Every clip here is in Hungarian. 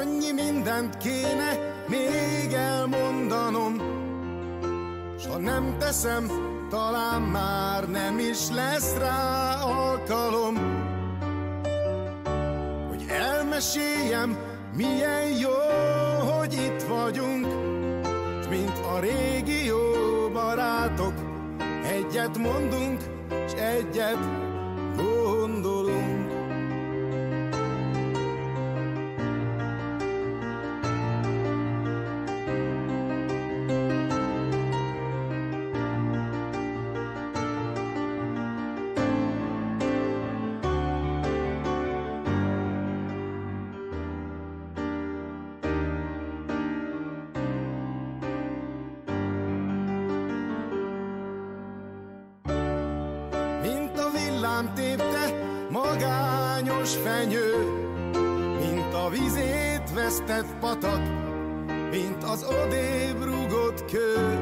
Annyi mindent kéne még elmondanom, s ha nem teszem, talán már nem is lesz rá alkalom, hogy elmeséljem, milyen jó, hogy itt vagyunk, s mint a régi jó barátok, egyet mondunk, s egyet gondolunk. Tépte magányos fenyő, mint a vizét vesztett patak, mint az odébb rúgott kő,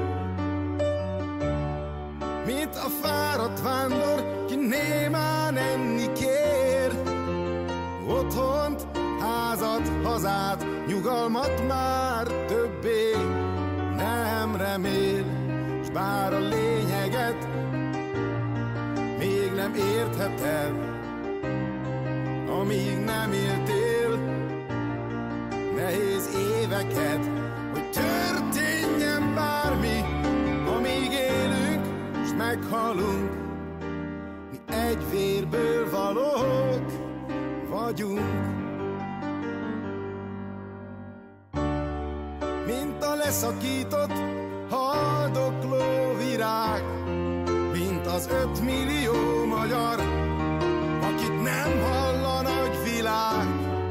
mint a fáradt vándor, ki némán enni kér. Otthont, házat, hazát, nyugalmat már többé nem remél, s bár a lényeget még nem értheted, amíg nem éltél nehéz éveket, hogy történjen bármi, amíg élünk, s meghalunk. Mi egy vérből valók vagyunk. Mint a leszakított, haldokló virág, mint az 5 millió magyar, akit nem hall a nagyvilág.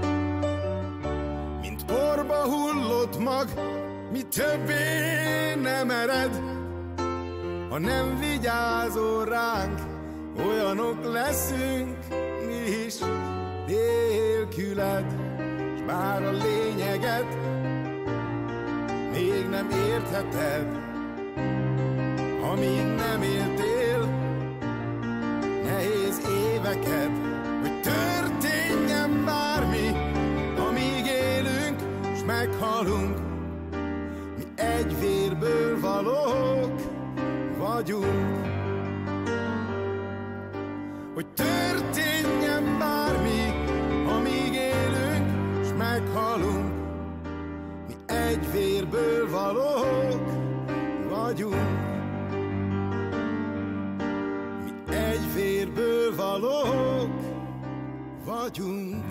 Mint porba hullott mag, mi többé nem ered, ha nem vigyázol ránk, olyanok leszünk mi is nélküled. S bár a lényeget még nem értheted, amíg nem éltél nehéz éveket, hogy történjen bármi, amíg élünk, s meghalunk. Mi egy vérből valók vagyunk. Hogy történjen bármi, amíg élünk, s meghalunk. Mi egy vérből valók vagyunk. Egy vérből valók vagyunk.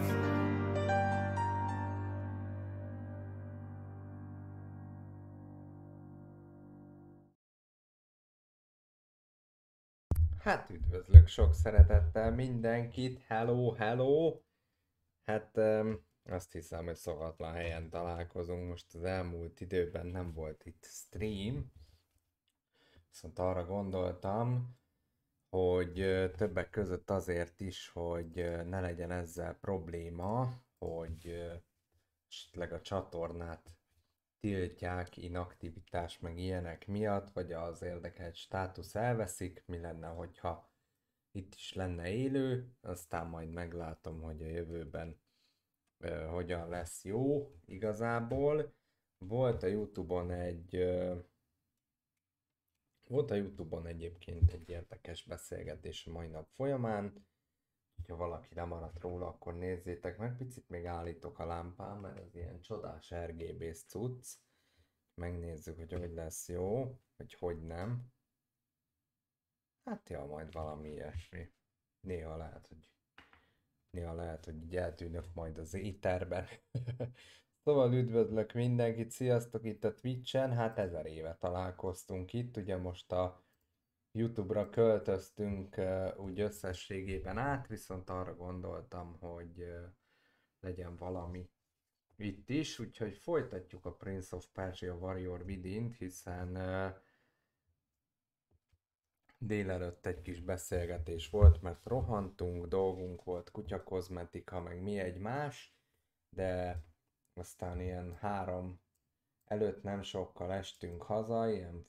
Hát üdvözlök sok szeretettel mindenkit, hello, hello! Hát azt hiszem, hogy szokatlan helyen találkozunk, most az elmúlt időben nem volt itt stream, viszont arra gondoltam, hogy többek között azért is, hogy ne legyen ezzel probléma, hogy esetleg a csatornát tiltják inaktivitás meg ilyenek miatt, vagy az érdekelt státusz elveszik, mi lenne, hogyha itt is lenne élő, aztán majd meglátom, hogy a jövőben hogyan lesz jó igazából. Volt a Youtube-on egyébként egy érdekes beszélgetés a mai nap folyamán. Ha valaki lemaradt róla, akkor nézzétek meg. Picit még állítok a lámpám, mert ez ilyen csodás RGB-s cucc. Megnézzük, hogy hogy lesz jó, vagy hogy nem. Hát ja, majd valami ilyesmi. Néha lehet, hogy így eltűnök majd az éterben. Szóval üdvözlök mindenkit, sziasztok itt a Twitch-en, hát 1000 éve találkoztunk itt, ugye most a YouTube-ra költöztünk úgy összességében át, viszont arra gondoltam, hogy legyen valami itt is, úgyhogy folytatjuk a Prince of Persia Warrior Within-t, hiszen délelőtt egy kis beszélgetés volt, mert rohantunk, dolgunk volt, kutyakozmetika, meg mi egymás, de aztán ilyen 3 előtt nem sokkal estünk haza, ilyen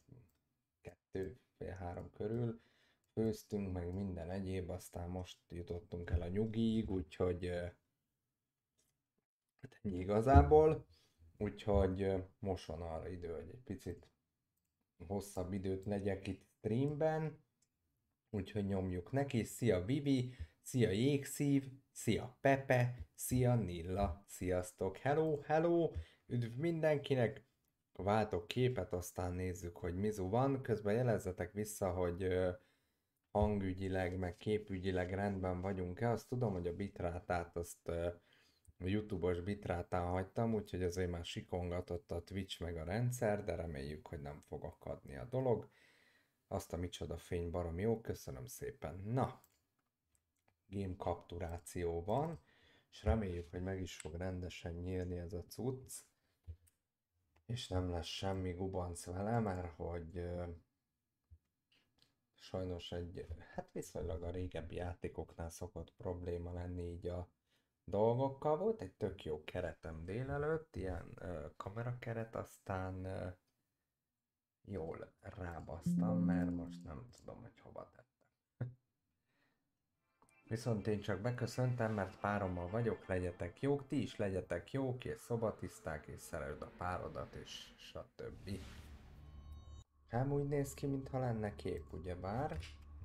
2-3 körül, főztünk, meg minden egyéb, aztán most jutottunk el a nyugiig, úgyhogy Hát ennyi igazából, úgyhogy most van arra idő, hogy egy picit hosszabb időt legyek itt streamben, úgyhogy nyomjuk neki. Szia Vivi, szia Jégszív, szia Pepe, szia Nilla, sziasztok, hello, hello, üdv mindenkinek, váltok képet, aztán nézzük, hogy mizu van, közben jelezzetek vissza, hogy hangügyileg, meg képügyileg rendben vagyunk-e, azt tudom, hogy a bitrátát azt a YouTube-os bitrátán hagytam, úgyhogy azért már sikongatott a Twitch meg a rendszer, de reméljük, hogy nem fog akadni a dolog. Azt a micsoda fény barom jó, köszönöm szépen. Na, game kapturáció van, és reméljük, hogy meg is fog rendesen nyílni ez a cucc, és nem lesz semmi gubanc vele, mert hogy sajnos hát viszonylag a régebbi játékoknál szokott probléma lenni így a dolgokkal. Volt egy tök jó keretem délelőtt, ilyen kamerakeret, aztán jól rábasztam, mert most nem tudom, hogy hova tettem. Viszont én csak beköszöntem, mert párommal vagyok, legyetek jók, ti is legyetek jók, és szobatiszták, és szeresd a párodat, és stb. Nem úgy néz ki, mintha lenne kép, ugyebár.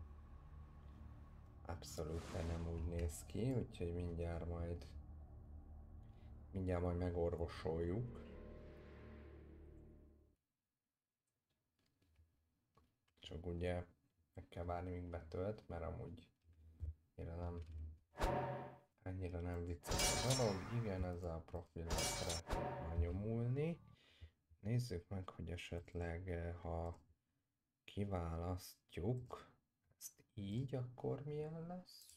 Abszolút nem úgy néz ki, úgyhogy mindjárt majd megorvosoljuk. Csak ugye meg kell várni, míg betölt, mert amúgy annyira nem vicces a dolog. Igen, ezzel a profilra szeretnék már nyomulni. Nézzük meg, hogy esetleg ha kiválasztjuk ezt így, akkor milyen lesz?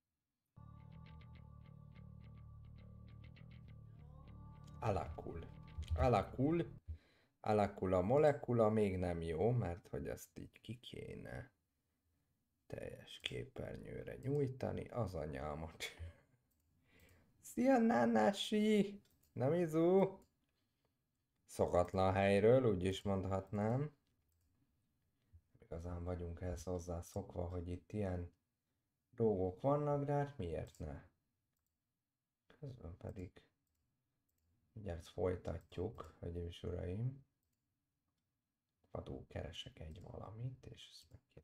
Alakul a molekula, még nem jó, mert hogy ezt így ki kéne teljes képernyőre nyújtani, az anyámat. Szia Nánási! Nem izú! Szokatlan helyről, úgy is mondhatnám. Igazán vagyunk ehhez hozzászokva, hogy itt ilyen dolgok vannak, de hát miért ne? Közben pedig mindjárt folytatjuk, hölgyeim és uraim. Adó keresek egy valamit, és ezt meg kéne.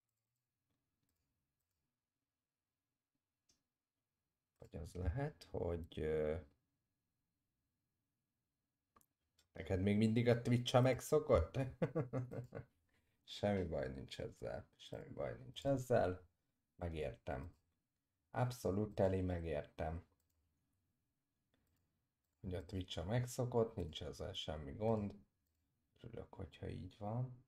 Vagy az lehet, hogy neked még mindig a Twitch-a megszokott? Semmi baj nincs ezzel. Megértem. Abszolút teli megértem. Ugye a Twitch-a megszokott, nincs ezzel semmi gond. Örülök, hogyha így van.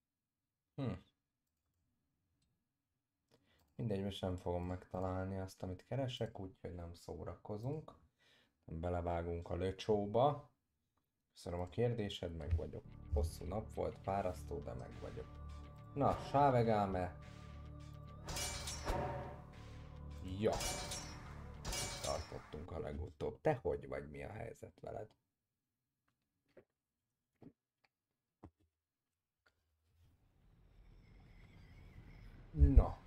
Mindegy, most nem fogom megtalálni azt, amit keresek, úgyhogy nem szórakozunk. Belevágunk a löcsóba. Köszönöm a kérdésed, meg vagyok. Hosszú nap volt, fárasztó, de meg vagyok. Na, sávegáme. Ja. Itt tartottunk a legutóbb. Te hogy vagy, mi a helyzet veled? Na.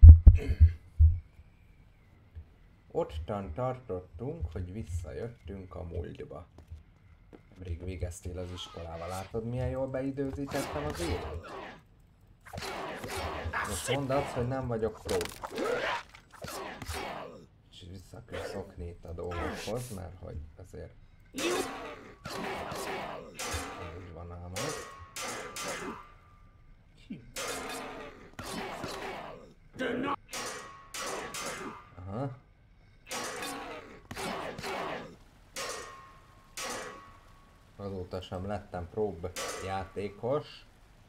Ottan tartottunk, hogy visszajöttünk a múltba. Nemrég végeztél az iskolával, látod milyen jól beidőzítettem az élet? Most mondd azt, hogy nem vagyok pro. És vissza kell szokni itt a dolgokhoz, mert hogy azért úgy van ám az. Aha. Azóta sem lettem prób játékos.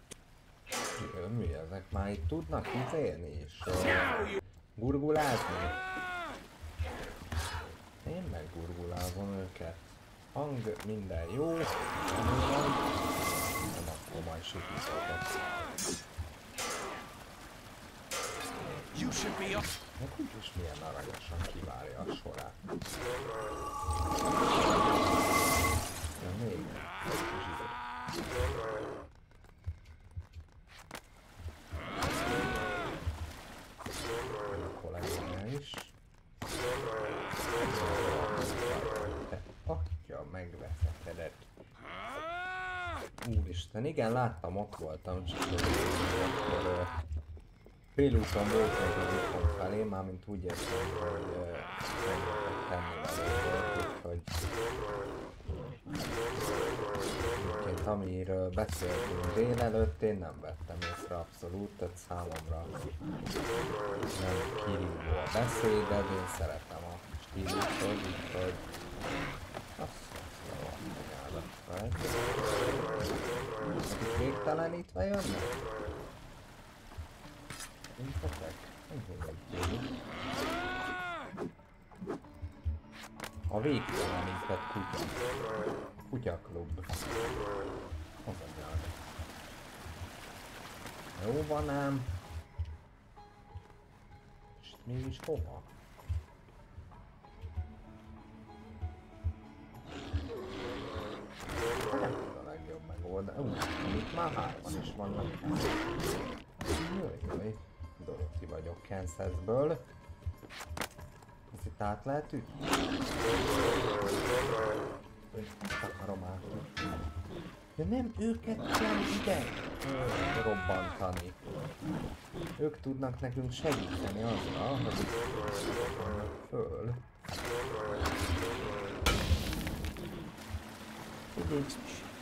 Mi ezek már itt tudnak izélni és gurgulázni? Én meggurgulázom őket. Hang minden jó, nem akkor majd sikítottak. Meg úgyis milyen aranyosan kivárja a sorát. Ja, még zsidó. A kollégája is. Úristen, igen, láttam, ott voltam, csak akkor félúton volt még az úton felé, mármint úgy értem, hogy rengeteg tennivaló volt, úgyhogy egyébként amiről beszéltünk délelőtt, én nem vettem észre abszolút, tehát számomra nem kirívó a beszéded, én szeretem a stílusod, úgyhogy azt mondom, hogy végtelenítve jönnek? Mintetek? A végtelenített kutya. Kutyaklub. Az anyag. Jó van ám. És mégis hova? Nem tud a legjobb megoldani. Itt már hárman is vannak. Jaj, Dorothy vagyok Kansasből. Ezt itt át lehet ütni? Ezt akarom átütni. Ja nem, őket kell ide robbantani. Ők tudnak nekünk segíteni azzal, hogy itt föl. Így.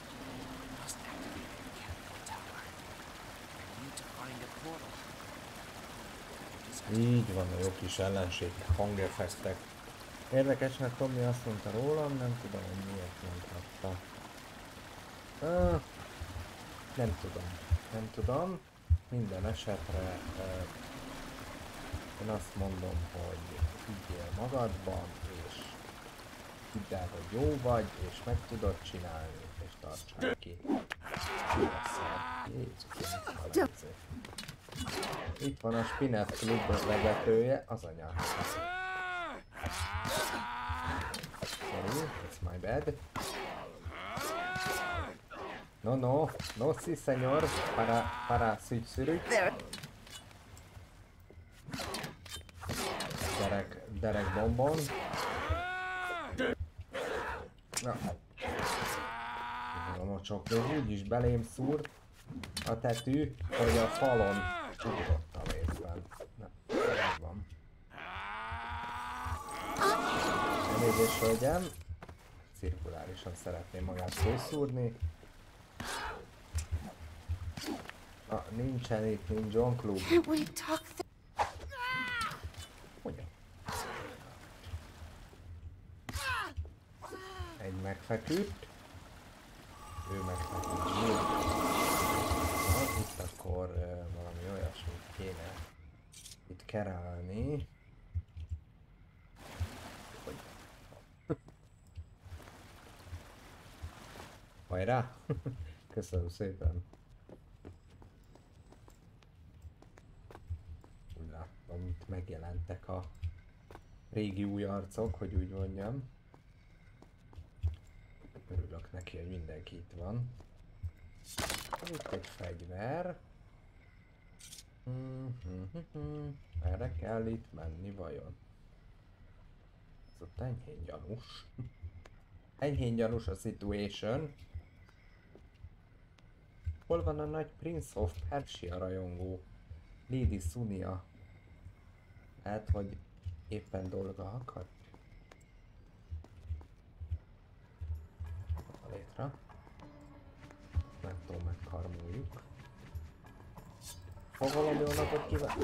Így van, a jó kis ellenség hangeffektek. Érdekes, mert Tommy azt mondta rólam, nem tudom, hogy miért mondhatta. Nem tudom. Minden esetre én azt mondom, hogy higgyél magadban, és hidd el, hogy jó vagy, és meg tudod csinálni, és tartsál ki. Jézus, itt van a Spinett Club vezetője, az anyám. Sorry, it's my bad. No, sí, señor, para szűrű. Derek bombon. Na. A mocsok még úgyis belém szúrt a tetű, hogy a falon ugrott a részben. Na, ez van. Elnézést, hölgyem. Cirkulárisan szeretném magát főszúrni. Nincsen itt, nincs John Club. Hogyan? Egy megfeküdt. Ő megfeküdt. Itt akkor valami olyasmit kéne itt kerálni. Hajrá! Köszönöm szépen! Úgy láttam, itt megjelentek a régi új arcok, hogy úgy mondjam. Örülök neki, hogy mindenki itt van. Itt egy fegyver. Erre kell itt menni vajon? Ez ott enyhén gyanús. Enyhén gyanús a situation. Hol van a nagy Prince of Persia rajongó? Lady Sunia. Lehet, hogy éppen dolga akar. A létre. Nem tudom, megkarmoljuk. Fog valami jó napot kívánni?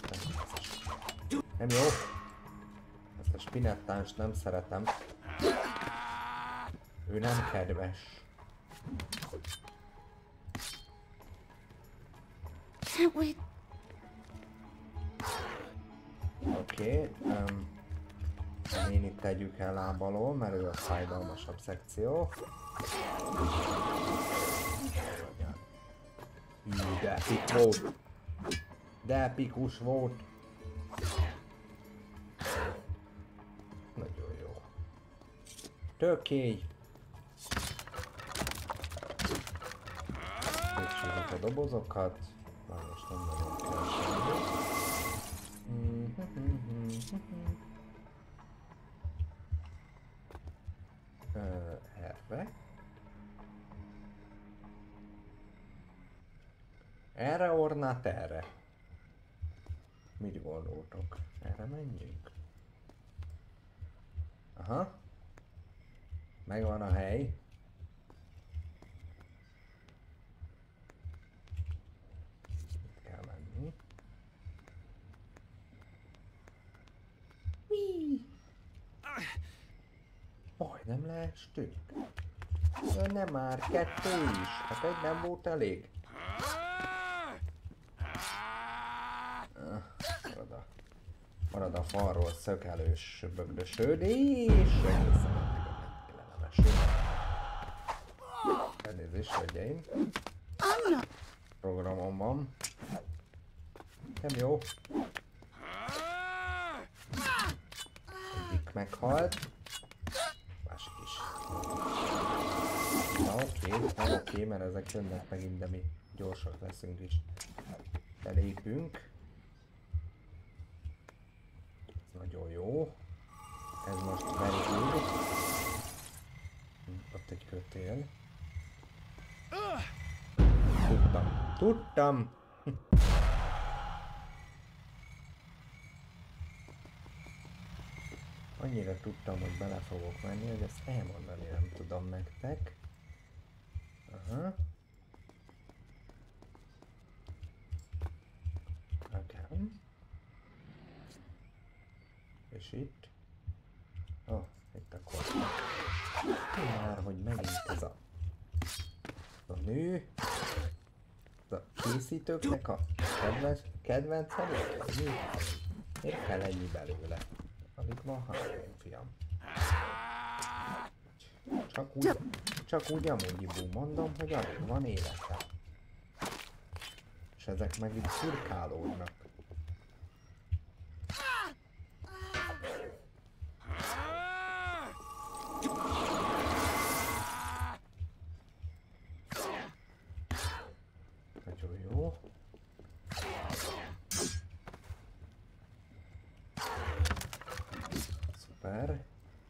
Nem jó. Ezt a spinettáns nem szeretem. Ő nem kedves. Oké, én itt tegyük el lábalól, mert ő a fájdalmasabb szekció. De epik volt. De epikus volt. Nagyon jó. Tökély. Végcsőzik a dobozokat. Már most nem nagyon kell semmi. Erre. Erre ornát erre. Mit gondoltok? Erre menjünk? Aha. Megvan a hely. Itt kell menni. Majdnem leestünk. Nem már, 2 is. Hát egy nem volt elég. Marad a falról szökelős bögdösödés. Egészen addig, ameddig le nem esünk. Elnézést, hölgyeim. Programom van. Nem jó. Egyik meghalt. Másik is. Na oké, mert ezek jönnek megint, de mi gyorsak leszünk is. Belépünk. Ez nagyon jó. Ez most very good. Ott egy kötél. Tudtam! Annyira tudtam, hogy bele fogok menni, hogy ezt elmondani nem tudom nektek. Aha. Igen. És itt? Itt akkor. Már, hogy megint ez a nő. Ez a készítőknek a kedvence volt? Miért kell ennyi belőle? Alig van 3, fiam. Csak úgy amúgy mondom, hogy alig van élete. És ezek meg itt szurkálódnak. Nagyon jó. Szuper.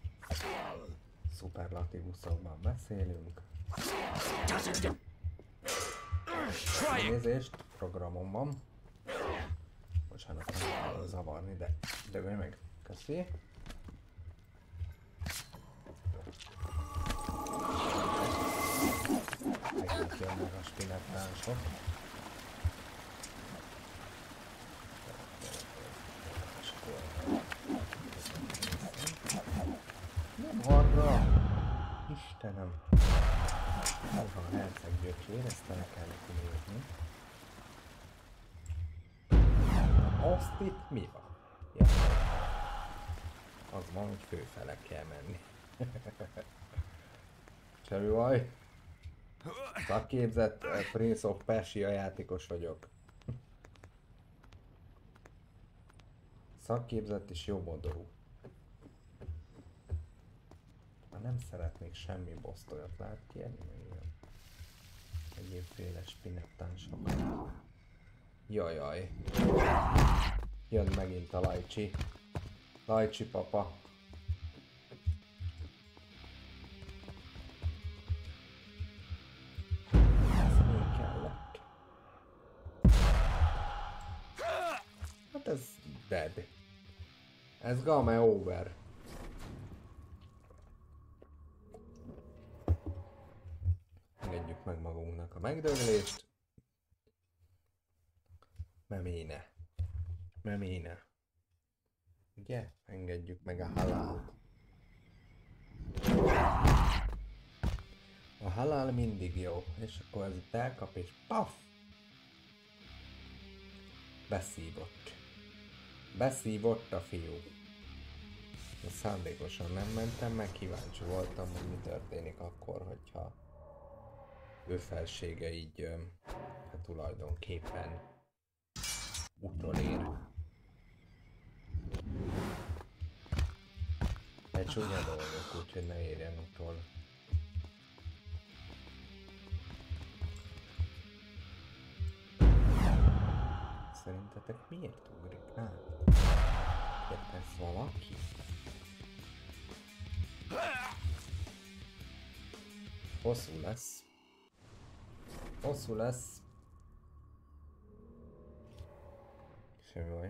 Szuperlatívuszokban beszélünk. Nézést, programom van. Bocsánat, nem kell zavarni, de meg. Köszi. Megint jönnek a spinettánsok. Nem arra! Istenem! Alha a herceg gyökér, ezt el kell neki nézni. Azt itt mi van? Ja. Az van, hogy főfele kell menni. Semmi baj. Szakképzett Prince of Persia játékos vagyok. Szakképzett és jómodorú. Már nem szeretnék semmi bosszt olyat lehet kérni, meg ilyen egyébféle spinettánsok. Jajjaj. Jön megint a Lajcsi. Lajcsi papa. Ez még kellett. Hát ez dead. Ez game over. Engedjük meg magunknak a megdöglést. Meméne. Ugye? Engedjük meg a halált. A halál mindig jó. És akkor ez itt elkap és paf! Beszívott a fiú. Szándékosan nem mentem, meg kíváncsi voltam, hogy mi történik akkor, hogyha ő felsége így hát tulajdonképpen utolér. Egy csúnya dolgok, úgyhogy ne érjen utol. Szerintetek miért ugrik át? Ez valaki? Hosszú lesz. semmi baj.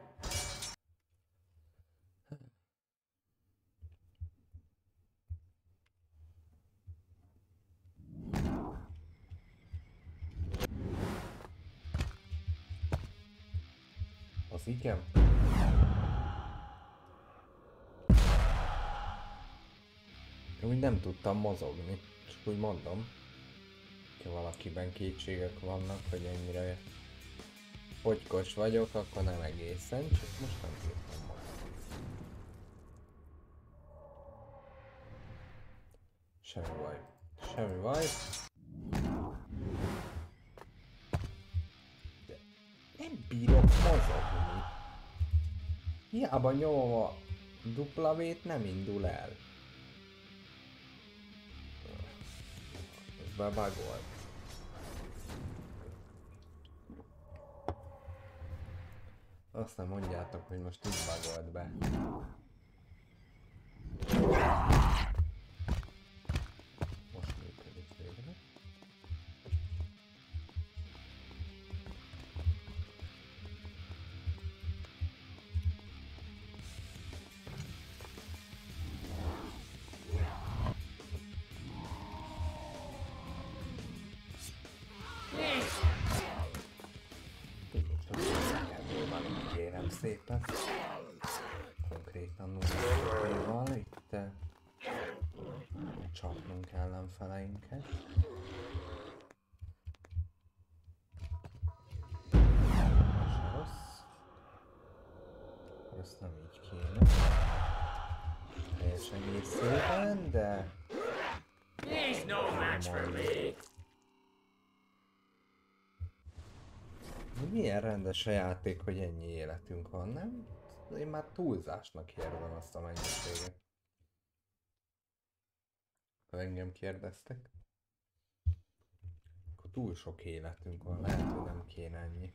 Az igen. Úgy nem tudtam mozogni, csak úgy mondom. Ha valakiben kétségek vannak, hogy ennyire fogykos vagyok, akkor nem egészen, csak most nem tudtam mozogni. Semmi baj. Semmi baj. De nem bírok mozogni. Hiába nyomom a W-t, nem indul el. Ez bebagolt. Azt nem mondjátok, hogy most így bagolt be. Most működik végre. Szépen. Konkrétan nullával itt csapnunk ellenfeleinket. Se rossz. Ezt nem így kéne. Teljes egészében, de... He's no match for me. Milyen rendes a játék, hogy ennyi életünk van, nem? Én már túlzásnak érzem azt a mennyiséget. Ha engem kérdeztek, akkor túl sok életünk van, lehet, hogy nem kéne ennyi.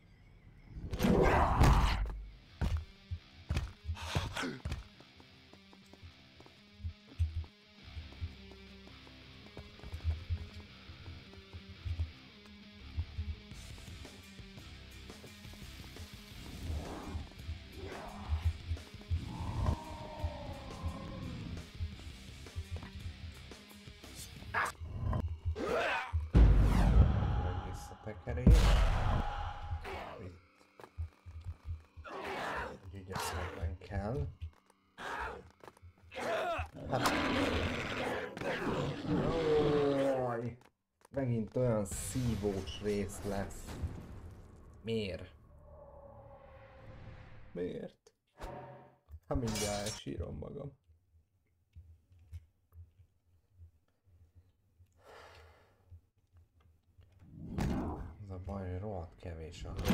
Tekerés. Itt ügyesebben kell. Hát... Jaj, megint olyan szívós rész lesz. Miért? Miért? Hát mindjárt elsírom magam. A baj, hogy rohadt kevés a...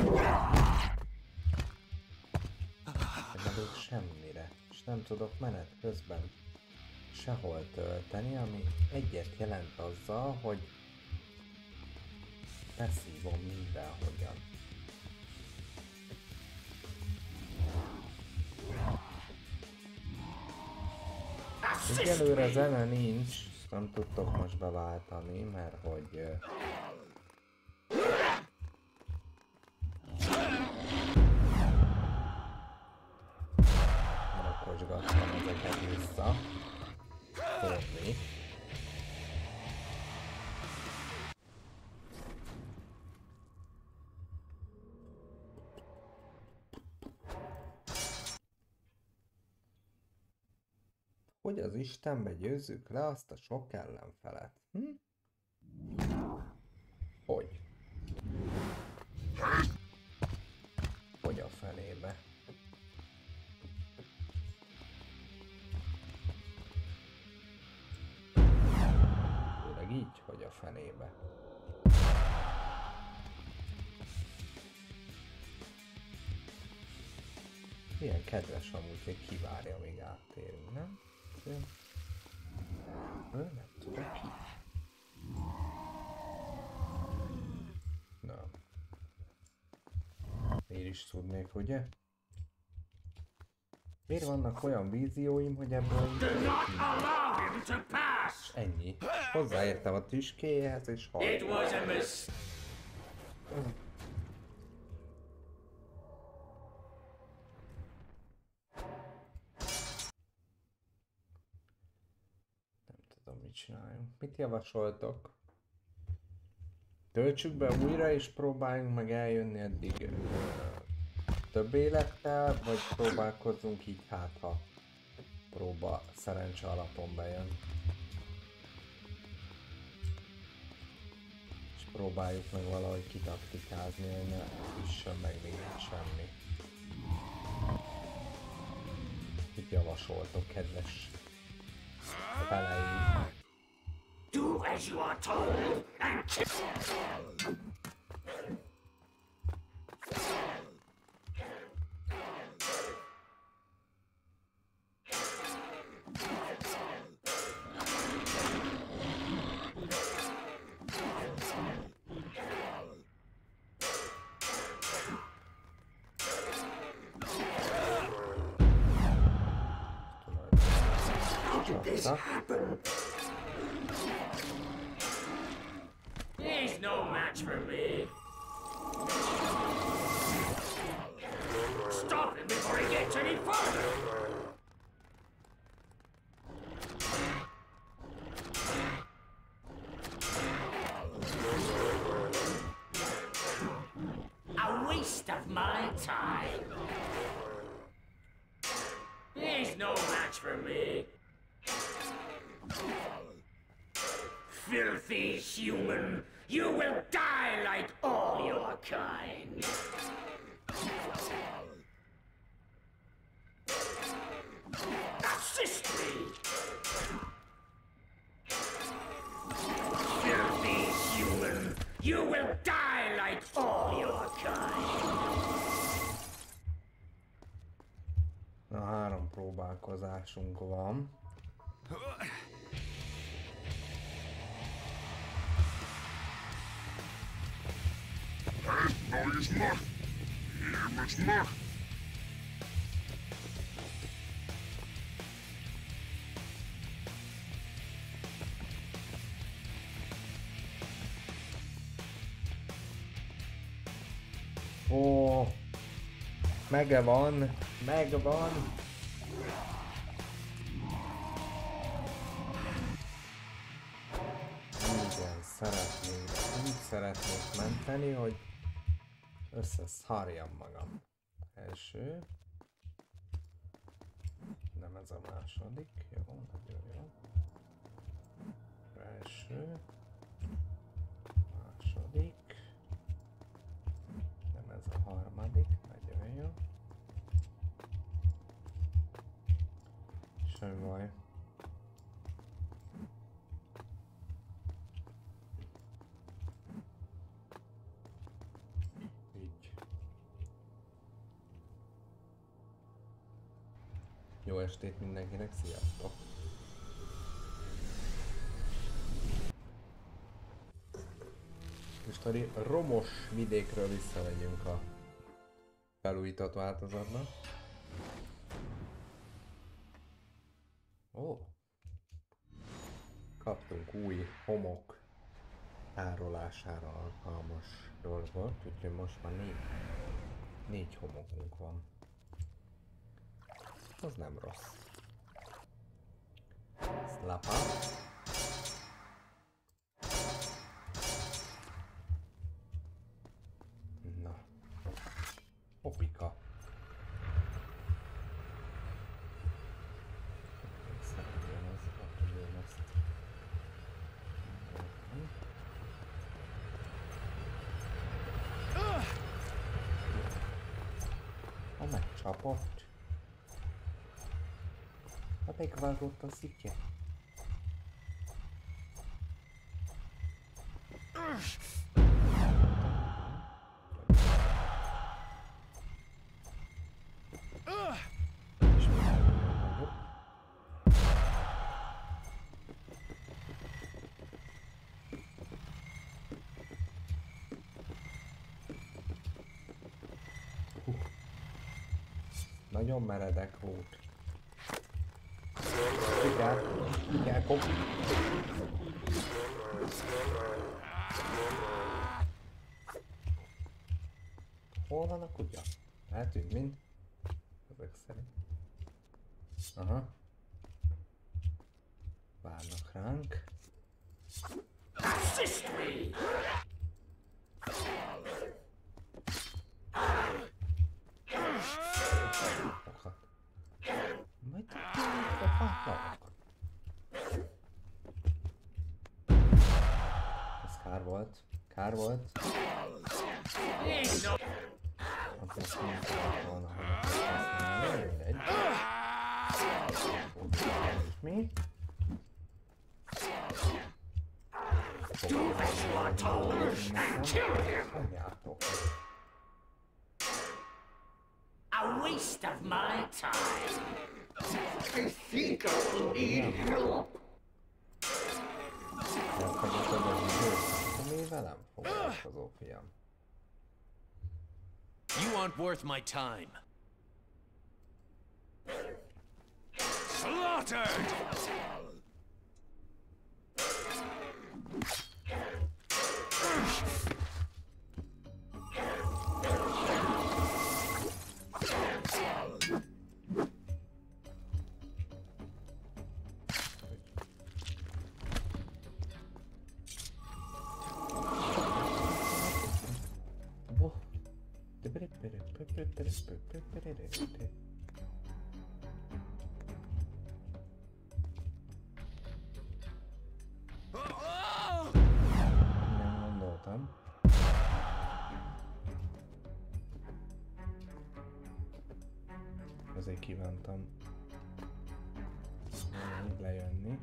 Nem adok semmire, és nem tudok menet közben sehol tölteni, ami egyet jelent azzal, hogy beszívom mindenhogyan. Egyelőre zene nincs, nem tudtok most beváltani, mert hogy... Rakosgattam ezeket vissza. Fordni. Hogy az Istenbe győzzük le azt a sok ellenfelet? Hm? Hogy? Hogy a fenébe? Főleg így, hogy a fenébe. Milyen kedves amúgy, hogy kivárja, amíg áttérünk, nem? Nem tudok ki. Na. Miért is tudnék, ugye? Miért vannak olyan vízióim, hogy ebből és ennyi. Hozzáértem a tüskéhez és hallom. tudom, mit csináljunk. Mit javasoltok? Töltsük be újra és próbáljunk meg eljönni eddig több élettel, vagy próbálkozzunk így, hát ha próba szerencse alapon bejön. És próbáljuk meg valahogy kitaktikázni, hogy ne üssön meg minket semmi. Mit javasoltok, kedves feleim? Do as you are told and kill. He's no match for me. Stop him before he gets any further. A waste of my time. He's no match for me. Filthy human, you will die like all your kind. Assist me! Filthy human, you will die like all your kind. Na, 3 próbálkozásunk van. No is not. Him is not. Ó, megvan, megvan. Igen, szeretnék menteni, hogy összeszarjam magam. Első. Nem ez a második. Jó, nagyon jó. Első. Második. Nem ez a harmadik. Nagyon jó. Semmi baj. Jó estét mindenkinek, sziasztok! Most a romos vidékről visszamegyünk a felújított változatba. Ó! Kaptunk új homok tárolására alkalmas dolgot, úgyhogy most már 4 homokunk van. Az nem rossz. Szlapa. Na. Opika. Szerintem ez a ezt. Ha megcsapott. Ha megvágott a szikje. Nagyon meredek volt. Igen, kom. Hol van a kutya? Eltűnt mind? Ezek szerint. Aha. várnak ránk. Assist me! Majd tudjuk a fáknak. Ez kár volt. Kár volt. Azt nem tudok volna, hogy használni. Mindegy. Mi? Do as you are told and kill him! Mondjátok. A waste of my time. I think I will need help. Mi velem foglalkozó, fiam? You aren't worth my time. Slaughtered! Nem gondoltam. Ezért kívántam így lejönni.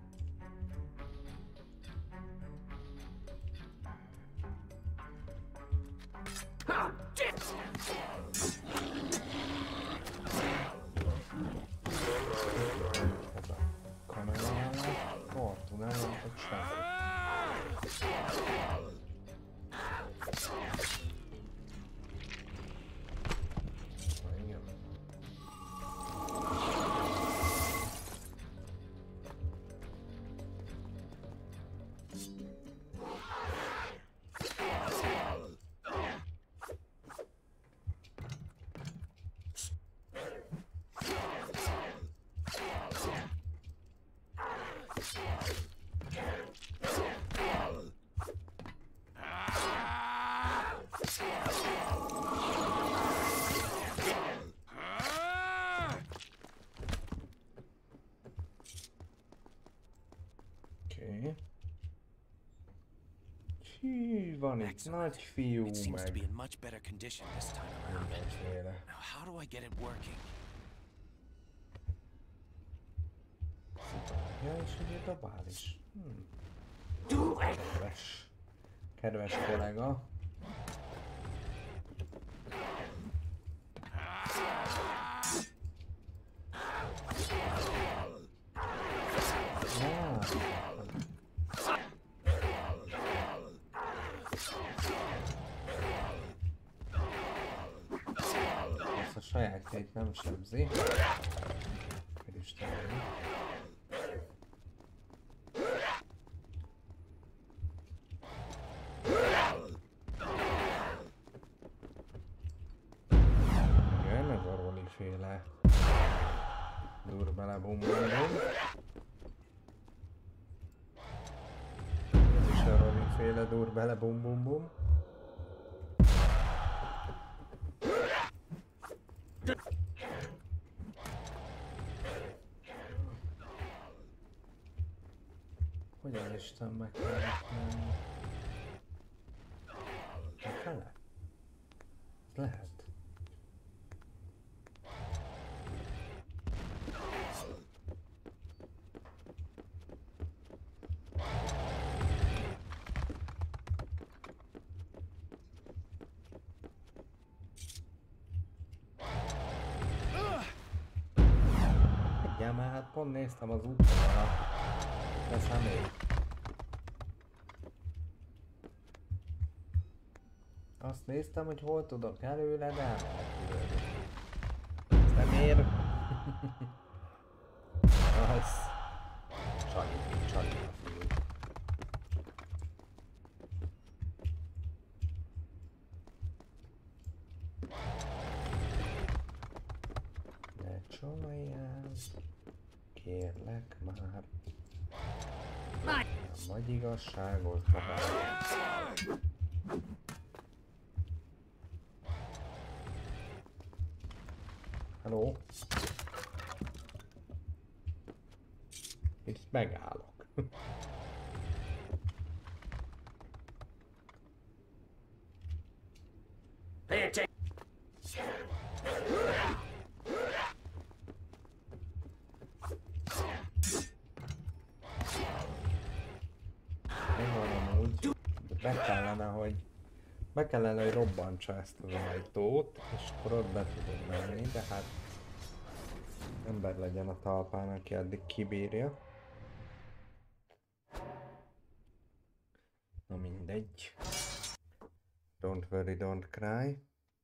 How dare Ez a kamerával rohadtul nem látok semmit. Igen. Oké. Hű, van itt nagy fiú, It seems to be meg in much better condition this time around. mindenféle. Now, how do I get it working? Ja, és ugye dobál is. do as Kedves. Kedves kollega. Ezt a sajátjait nem sebzi. Istenem. Igen, ez a Roli féle. Dur bele bum bum bum. Ez is a Roli féle dur bele bum bum bum. Hogyan Isten meg kellett menni? Befele? Ez lehet. Ja, már hát pont néztem az útvonalat. Teszem én. Azt néztem, hogy hol tudok előle, de elmenekülni. Ezt nem ér. Az. Csali a fiú. Ne csaljál. Kérlek már. My Vagy igazságot talál. Hello? Itt megállok. pay attention. Megvan amúgy, de be kellene, hogy robbantsa ezt az ajtót, és akkor ott be tudunk menni, de hát ember legyen a talpán, aki addig kibírja. Na mindegy. Don't worry, don't cry.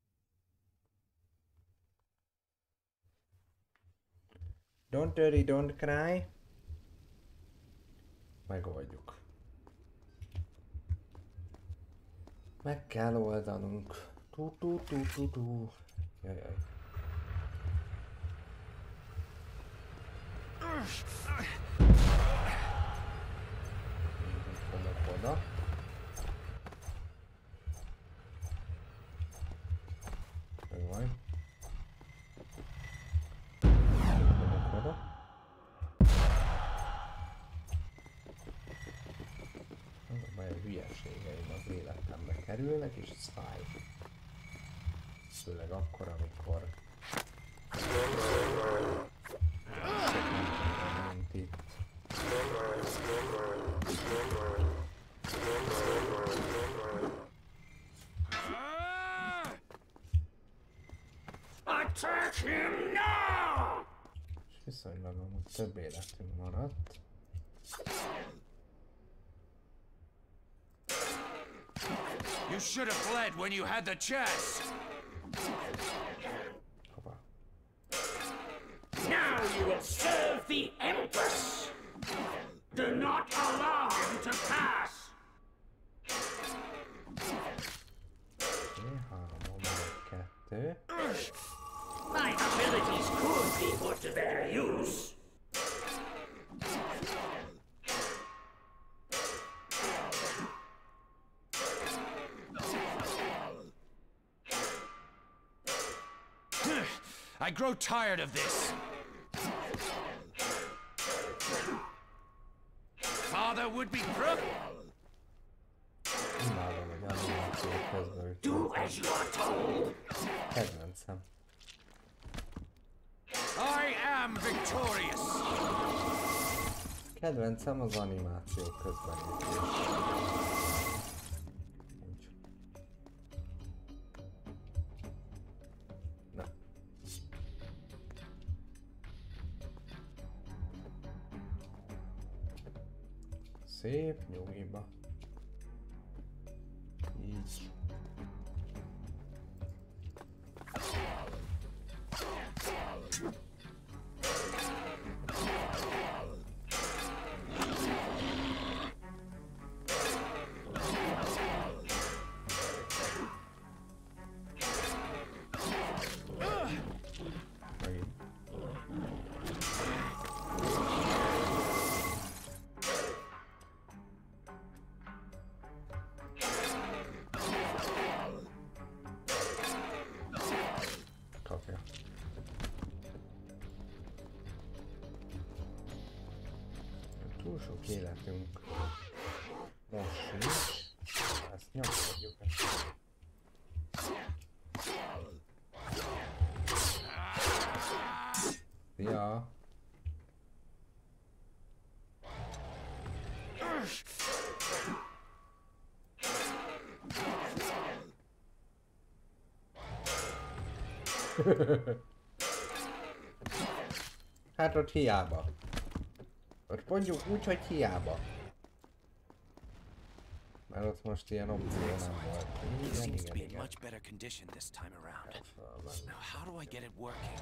Don't worry, don't cry. Megoldjuk. Meg kell oldanunk. Tú. Jajjaj. Fogok oda. Megvan. Fogok oda. Az a baj, a hülyeségeim az életembe kerülnek, és ez fáj. Főleg akkor, amikor mint itt. Attack him now! És viszonylag amúgy több életünk maradt. You should have fled when you had the chance. Hova? Now you will serve the Empress! Do not allow him to pass! Oké, 3, meg 2. My abilities could be put to their use. I grow tired of this. Father would be proud. Imádom, hogy animáció közben Do as you are told. kedvencem. I am victorious. Kedvencem az animáció közben. Na. Szép nyugiba. Így. Megint. Kapja. Túl sok életünk most sincs. Ezt nyomkodjuk. Ja. Hát ott hiába. Ott mondjuk úgy, hogy hiába. Mert ott most ilyen opció nem volt. It seems to be in Igen. much better condition this time around. Felmenni. Now, how do I get it working?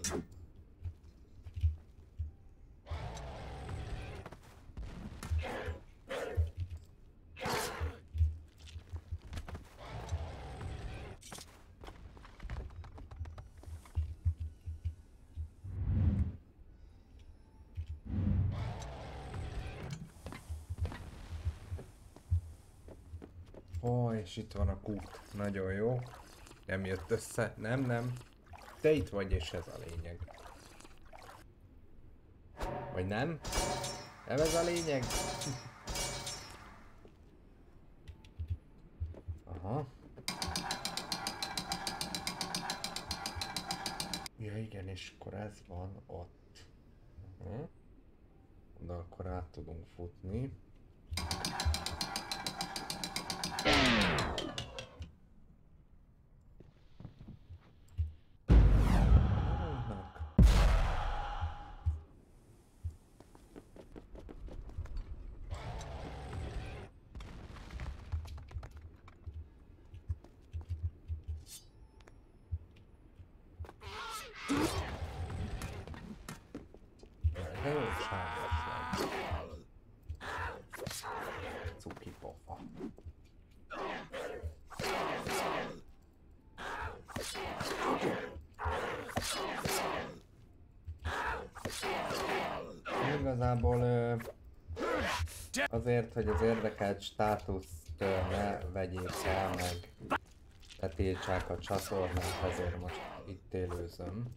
Ó, és itt van a kút. Nagyon jó. Nem jött össze. Nem. Te itt vagy, és ez a lényeg. Vagy nem? Nem ez a lényeg? Aha. Ja igen, és akkor ez van ott. Oda akkor át tudunk futni. De jó sávos vagy. Cuki pofa. Igazából azért, hogy az érdekelt státuszt ne vegyék el, meg letiltsák a csatornát, ezért most itt élőzöm.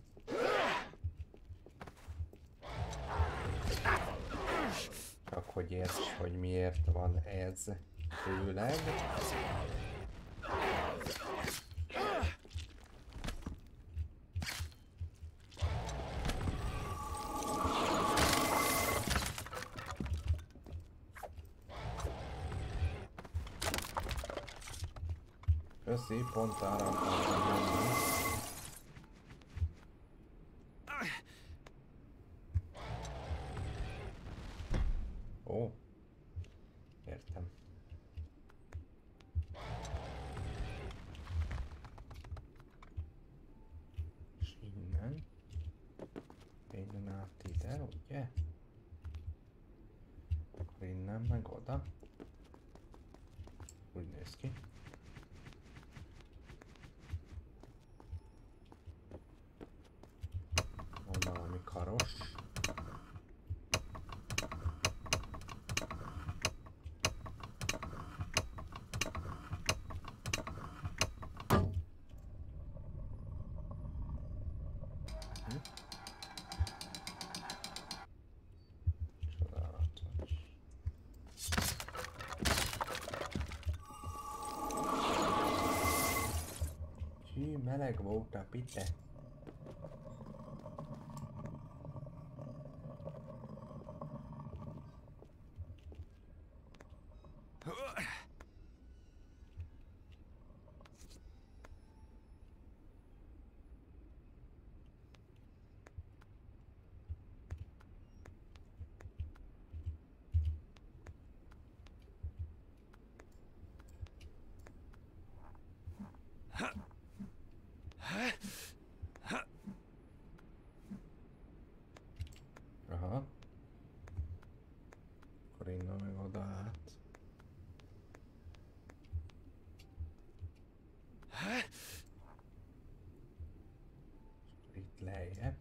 Csak hogy érts, hogy miért van ez főleg. Köszi, pont arra akartam menni. Ó, értem. És innen át ide, ugye? Akkor innen meg oda. Úgy néz ki. Van valami karos. Csodálatos. Hű, meleg volt a pite. Aha. Akkor innen meg oda át. Itt lejjebb.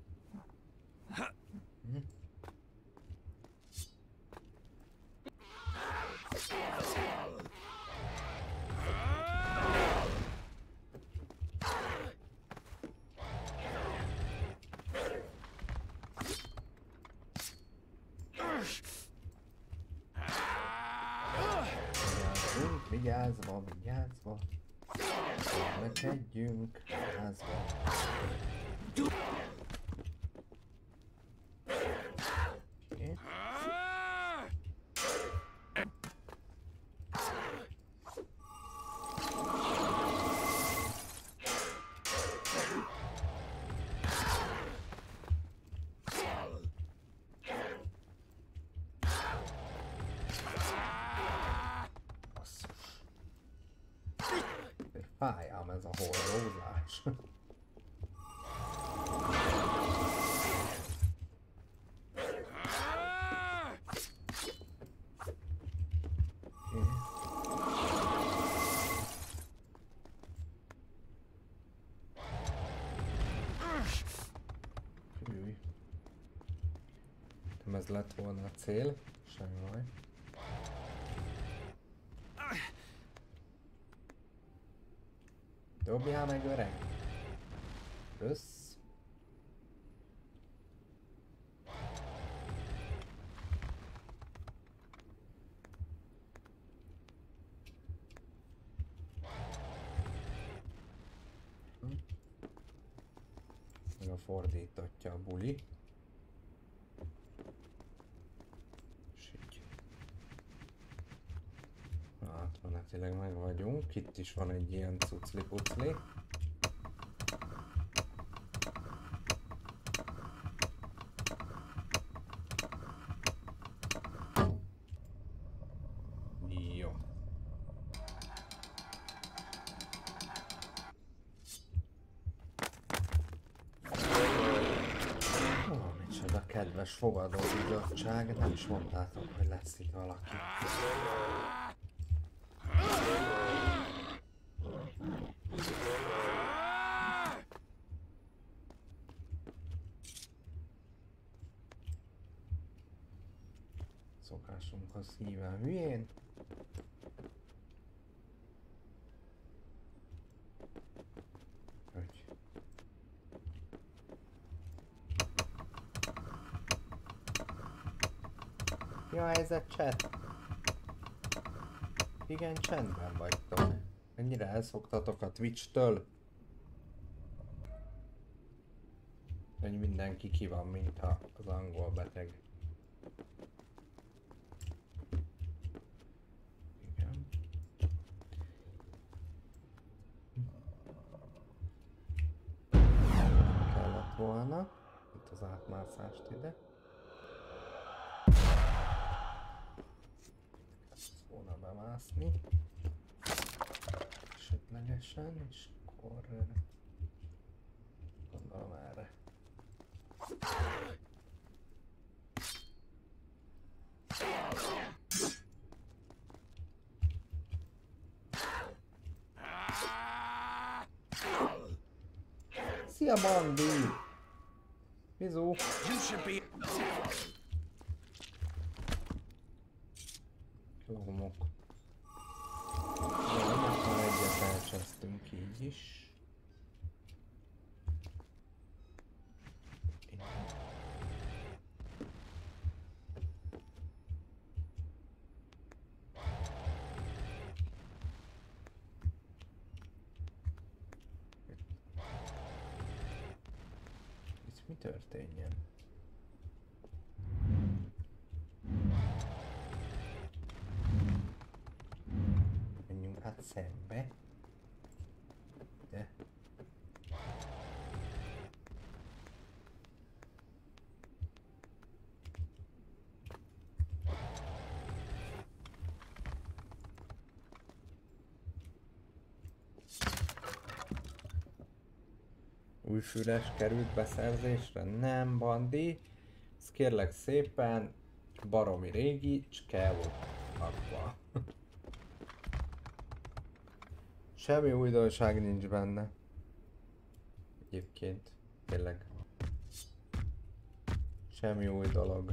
Vigyázva, vigyázva. Lekedjünk, vigyázva. Okay. Fáj ám ez a horrózás. Hű. Nem ez lett volna a cél, semmi baj. Dobjál meg, öreg! Rössz! Meg a fordítottja a buli. Sügy. Átmenetileg meg vagyunk. Itt is van egy ilyen cucli-pucli. Jó. Ó, micsoda kedves fogadóbizottság. Nem is mondtátok, hogy lesz itt valaki. Szokásunkhoz híven hülyén. Hogy? Mi a helyzet, chat? Igen, csendben vagytok. Ennyire elszoktatok a Twitch-től? Hogy mindenki ki van, mint az angol beteg. Igen. Kellett volna. Itt az átmászást ide. Kellett volna bemászni. Esetlegesen, és akkor gondolom erre. Szia, Bandi! Bizó! You should be. Lomok. De már egyet elcsesztünk így is. Itt mi történjen? Menjünk hát szembe. De. Új füles került beszerzésre? Nem, Bandi. Ezt kérlek szépen, baromi régi, csak kell volt rakva. Semmi újdonság nincs benne. Egyébként, tényleg. Semmi új dolog.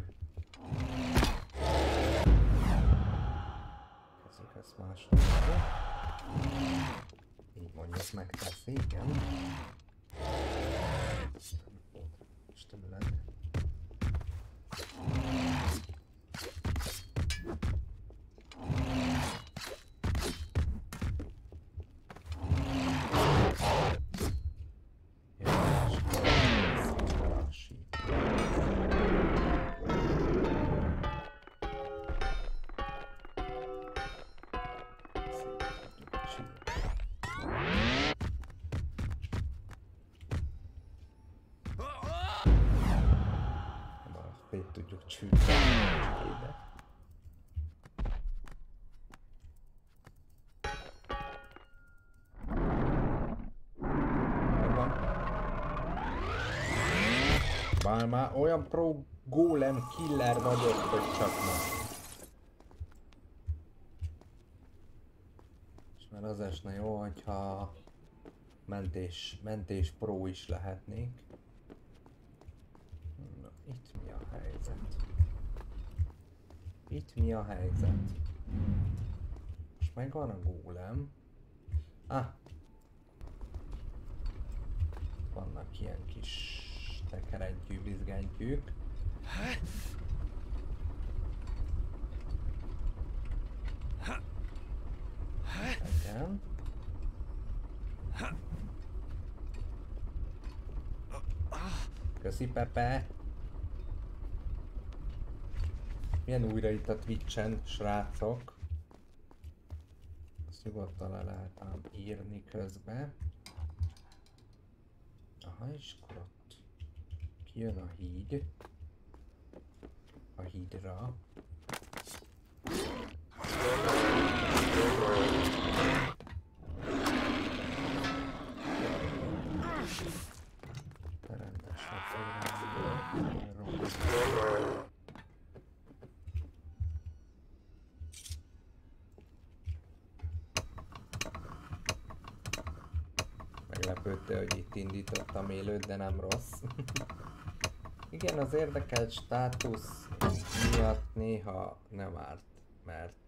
Kezdjük ezt másodszor. Így mondjuk megteszi, igen. És többlet. Tudjuk csűrni ide. Bár már olyan pro golem killer vagyok, hogy csak nem. És már az esne jó, hogyha mentés pro is lehetnék. Itt mi a helyzet? Itt mi a helyzet? Most megvan a gólem. Ah! Vannak ilyen kis tekerentyű, bizgentyűk. Igen. Köszi, Pepe! Milyen újra itt a Twitch-en, srácok? Ezt nyugodtan le lehet ám írni közben. Aha, és akkor ott kijön a híd. A hídra. Meglepődte, hogy itt indítottam élőt, de nem rossz. Igen, az érdekelt státusz miatt néha nem árt, mert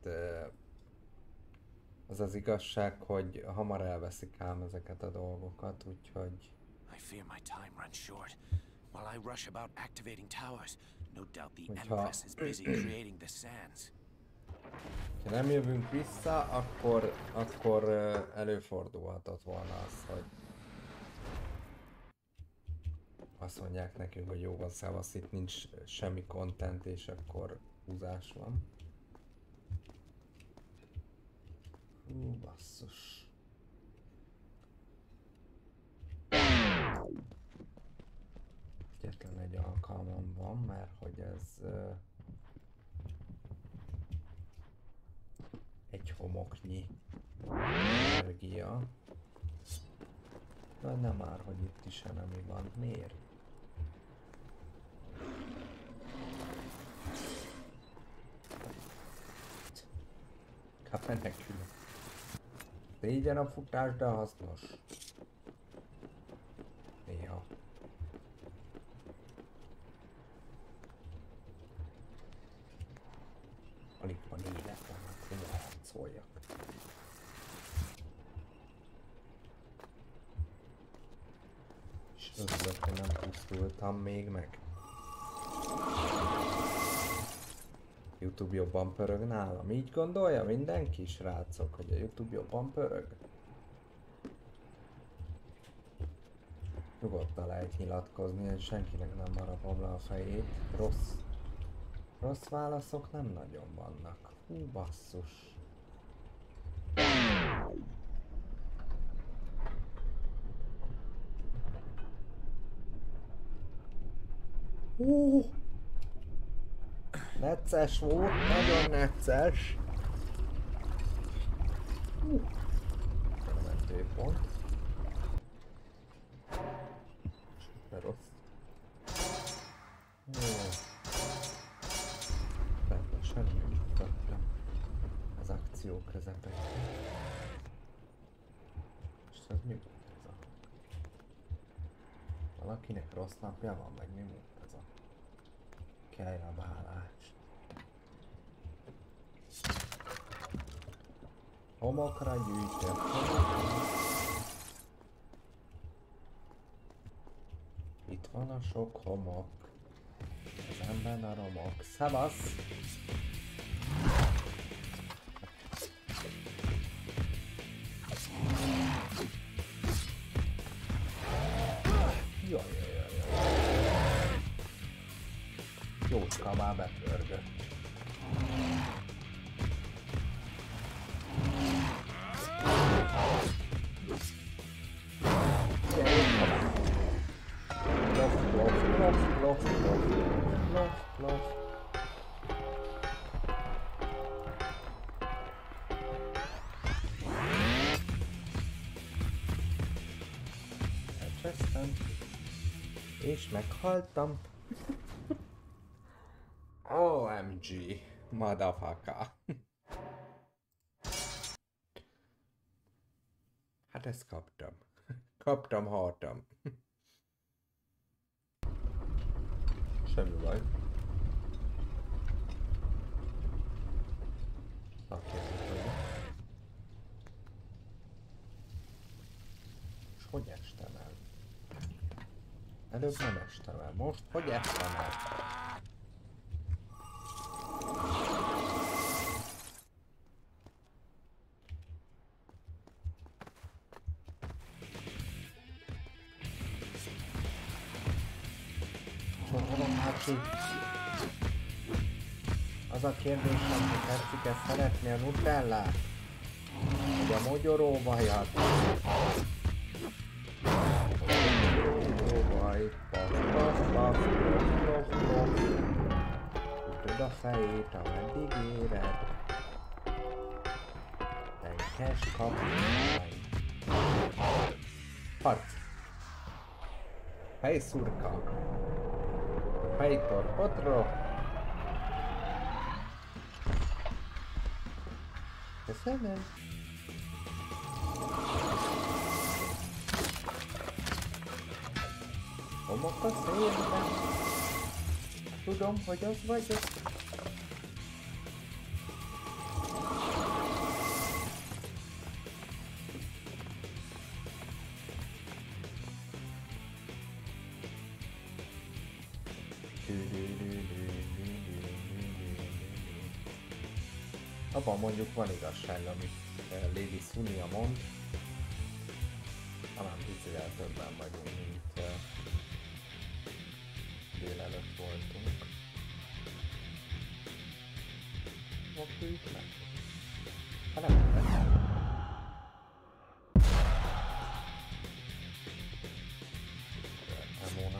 az az igazság, hogy hamar elveszik ám ezeket a dolgokat, úgyhogy... I fear my time runs short. While I rush about activating towers, no doubt the Empress is busy creating the sands. Ha nem jövünk vissza, akkor előfordulhatott volna az, hogy azt mondják nekünk, hogy jó van, szevasz, itt nincs semmi content, és akkor húzás van. Hú, basszus. Egyetlen egy alkalmam van, mert hogy ez egy homoknyi energia. De nem már, hogy itt is enemi van. Miért? Kapenekül. Szégyen a futás, de hasznos. Néha. Alig van életem, hogy harcoljak. És örülök, hogy nem pusztultam még meg. YouTube jobban pörög nálam. Így gondolja mindenki, srácok, hogy a YouTube jobban pörög? Nyugodtan lehet nyilatkozni, és senkinek nem marapom le a fejét. Rossz válaszok nem nagyon vannak. Hú, basszus. Necces volt, nagyon necces. Mentőpont. De rossz. Rendesen megmutattam az akció közepén. És ez mi volt ez a... Valakinek rossz napja van, meg mi volt ez a... Kejrabálás. Homokra gyűjtök. Itt van a sok homok. Ezenben a romok. Szevasz! Jaj. Jócska már bepörgött. Elcsesztem. És meghaltam. OMG, motherfucker. Hát ezt kaptam. Kaptam, haltam. És semmi baj. És hogy estem el? Előbb nem estem el. Most hogy estem el? Az a kérdésem, hogy tetszik-e szeretni a nutellát? Vagy a mogyoróvajat? Mogyoróvaj, paf, ütöd a fejét, ameddig éred. Tenkes kapitány. Harc! Fejszurka! Fejtorpotro! Köszönöm! Homok a szélben! Tudom, hogy az vagyok! Abban mondjuk van igazság, amit Lady Sunia mond. Talán picivel többen vagyunk, mint délelőtt voltunk. Most meg. Ha nem vettem. Nem volna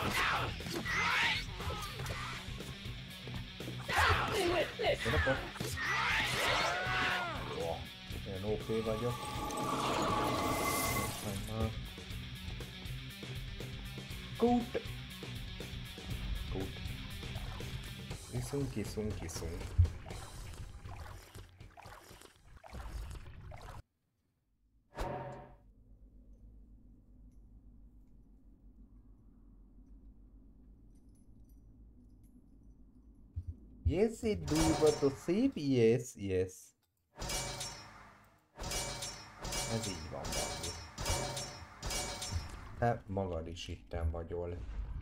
én OP vagyok. Kút! Kút. Iszunk. Yes, it do what to see. Yes. Ez így van, Bambi. Te magad is itten vagyol.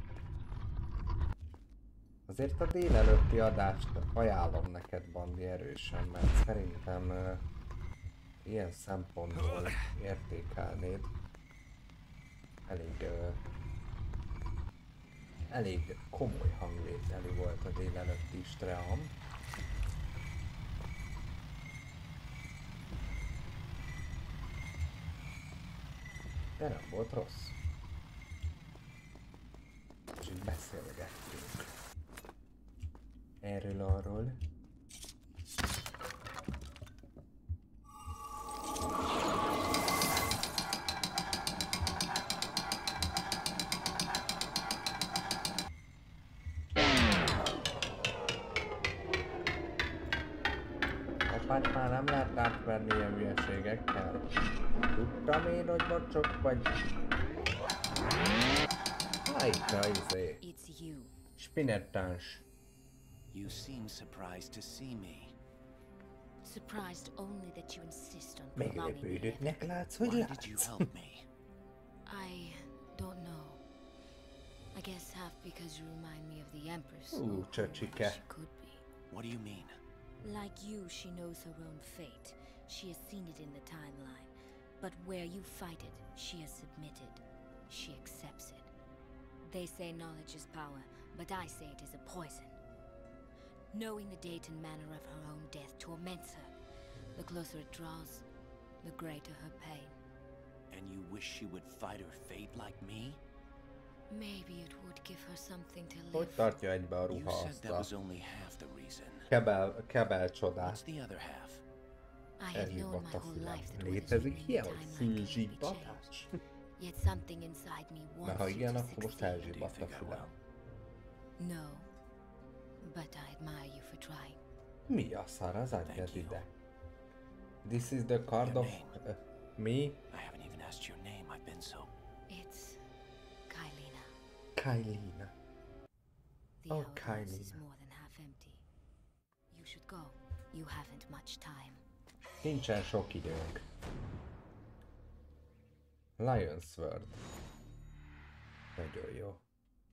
Azért a délelőtti adást ajánlom neked, Bambi, erősen, mert szerintem ilyen szempontból értékelnéd. Elég komoly hangvételű volt a délelőtti stream. De nem volt rossz. És így beszélgettünk. Erről-arról. Apát már nem lehet átverni ilyen hülyeségekkel. Tudtam én, hogy bocsok vagy. Hájta, izé. Spinettáns. You seem surprised to see me. Surprised only that you insist on Meglepődöttnek látsz, hogy Why látsz. did you help me? I don't know. I guess half because you remind me of the Empress. Ooh, or Chachika. what she could be. What do you mean? Like you, she knows her own fate. She has seen it in the timeline. But where you fight it, she has submitted. She accepts it. They say knowledge is power, but I say it is a poison. Knowing the date and manner of her own death torments her. The closer it draws, the greater her pain. And you wish she would fight her fate like me? Maybe it would give her something to Hogy live. tartja egybe a You ruha said azt that a was only half the reason. kebel csodát? What's the other half? I had known my Elhívott a whole fülem. life that what is Létezik written in ilyen, the hogy timeline cannot be fülzsibbatás? changed. Yet something inside me Mert wants ha you igen, to akkor most succeed. elzsibbadt a fülem. No, but I admire you for trying. Mi a szar az adjad you. ide? This is the card Your of name. me? I haven't even asked your name. I've been so... It's Kylina. Kylina. The Okay, hourglass is Lina. more than half empty. You should go. You haven't much time. Nincsen sok időnk. Lion's Sword. Nagyon jó.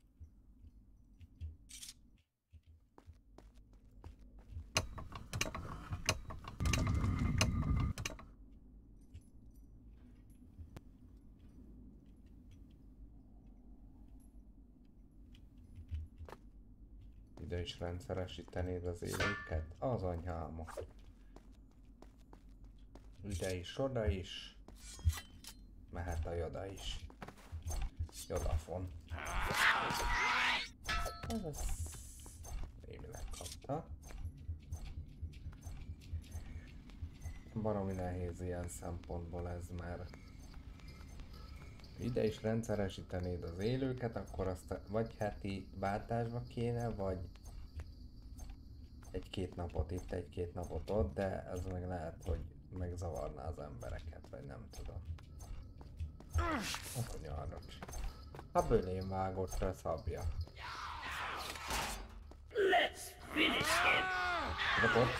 Ide is rendszeresítenéd az élőket? Az anyámot. Ide is, oda is. Mehet a Yoda is. Jodafon. Ez némileg kapta. Baromi nehéz ilyen szempontból ez, mert ide is rendszeresítenéd az élőket, akkor azt vagy heti váltásba kéne, vagy egy-két napot itt, egy-két napot ott, de ez meg lehet, hogy megzavarná az embereket, vagy nem tudom. Az anyarnak. A bölén vágott a szabja. Rakott.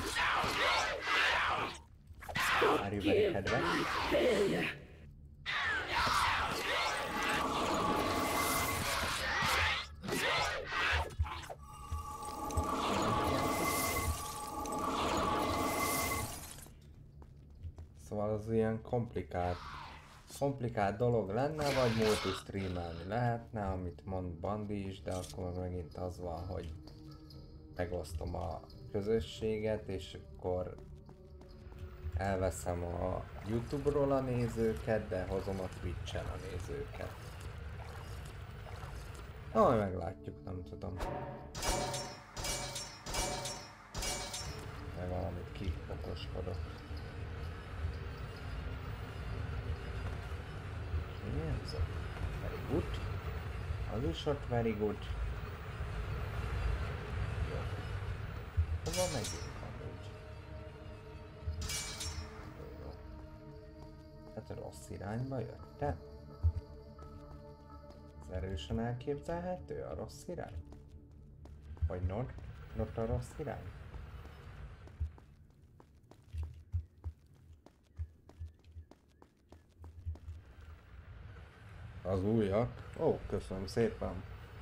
Are you very kedves? Szóval az ilyen komplikált dolog lenne, vagy multi-streamelni lehetne, amit mond Bandi is, de akkor megint az van, hogy megosztom a közösséget, és akkor elveszem a YouTube-ról a nézőket, de hozom a Twitch-en a nézőket. Majd meglátjuk, nem tudom. Meg valamit kiokoskodok. Igen, so very good. Az is ott very good. Jó. Hova megyünk amúgy? Jó. Hát rossz irányba jöttem? Ez erősen elképzelhető a rossz irány? Vagy not a rossz irány? Az újak? Ó, köszönöm szépen.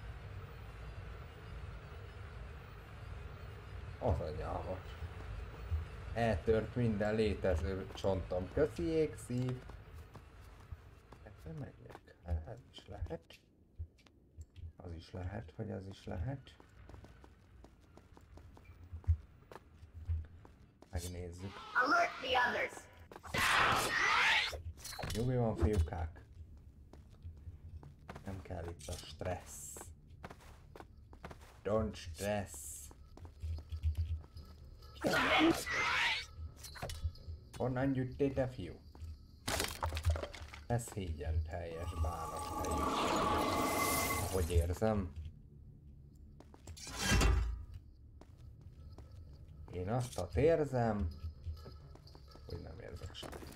Az anyámat. Eltört minden létező csontom. Köszi jégszív. Ebben megyek. Ez is lehet. Az is lehet, hogy az is lehet. Megnézzük. Alert the others! Nyugi van, fiúkák. Nem kell itt a stressz. Don't stress. Honnan jöttél, te fiú? Ez hígyen teljes bános helyű. Ahogy érzem. Én azt érzem, hogy nem érzek semmit.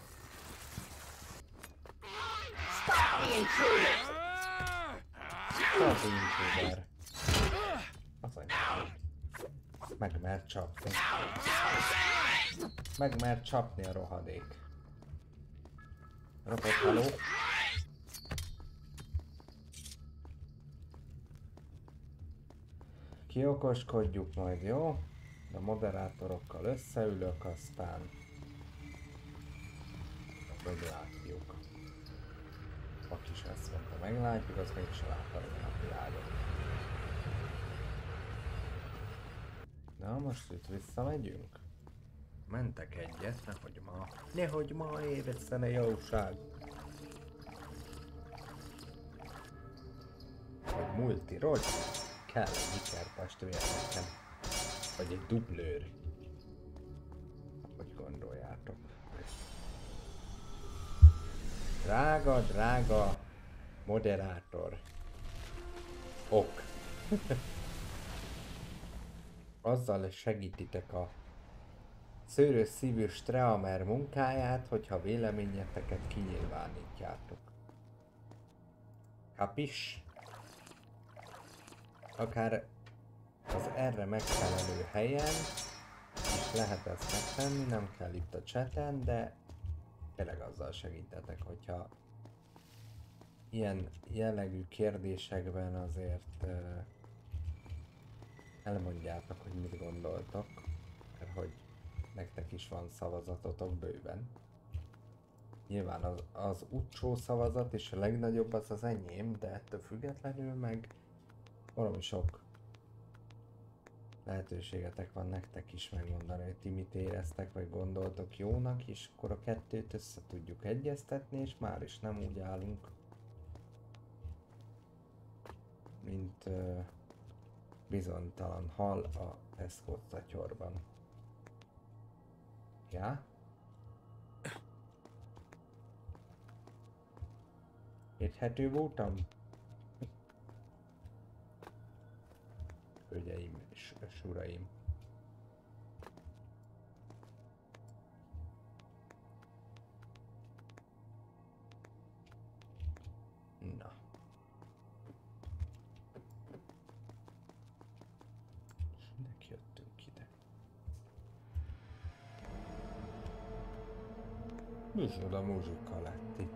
Stop the intruders! Az intruder. Az anyám. Meg mer csapni. Meg mer csapni a rohadék. Robot, haló? Kiokoskodjuk majd, jó? A moderátorokkal összeülök, aztán meglátjuk. Aki is ezt mondta, meglátjuk, az mégsem lát a világot. Na, most itt visszamegyünk? Mentek egyet, nehogy ma érezzen a jóság. Vagy multi-rod? Kell egy ikertestvér nekem. Vagy egy dublőr. Hogy gondoljátok? Drága moderátor. Ok. Azzal segítitek a szőrös szívű Streamer munkáját, hogyha véleményeteket kinyilvánítjátok. Kapis? Akár az erre megfelelő helyen is lehet ezt megtenni, nem kell itt a chaten, de tényleg azzal segítetek, hogyha ilyen jellegű kérdésekben azért elmondjátok, hogy mit gondoltok, mert hogy nektek is van szavazatotok bőven. Nyilván az utcsó szavazat és a legnagyobb az enyém, de ettől függetlenül meg valami sok lehetőségetek van nektek is megmondani, hogy ti mit éreztek, vagy gondoltok jónak, és akkor a kettőt össze tudjuk egyeztetni, és már is nem úgy állunk, mint bizonytalan hal a Tesco szatyorban. Ja? Érthető voltam? Hölgyeim és uraim. Na. És minek jöttünk ide? Micsoda muzsika lett itt.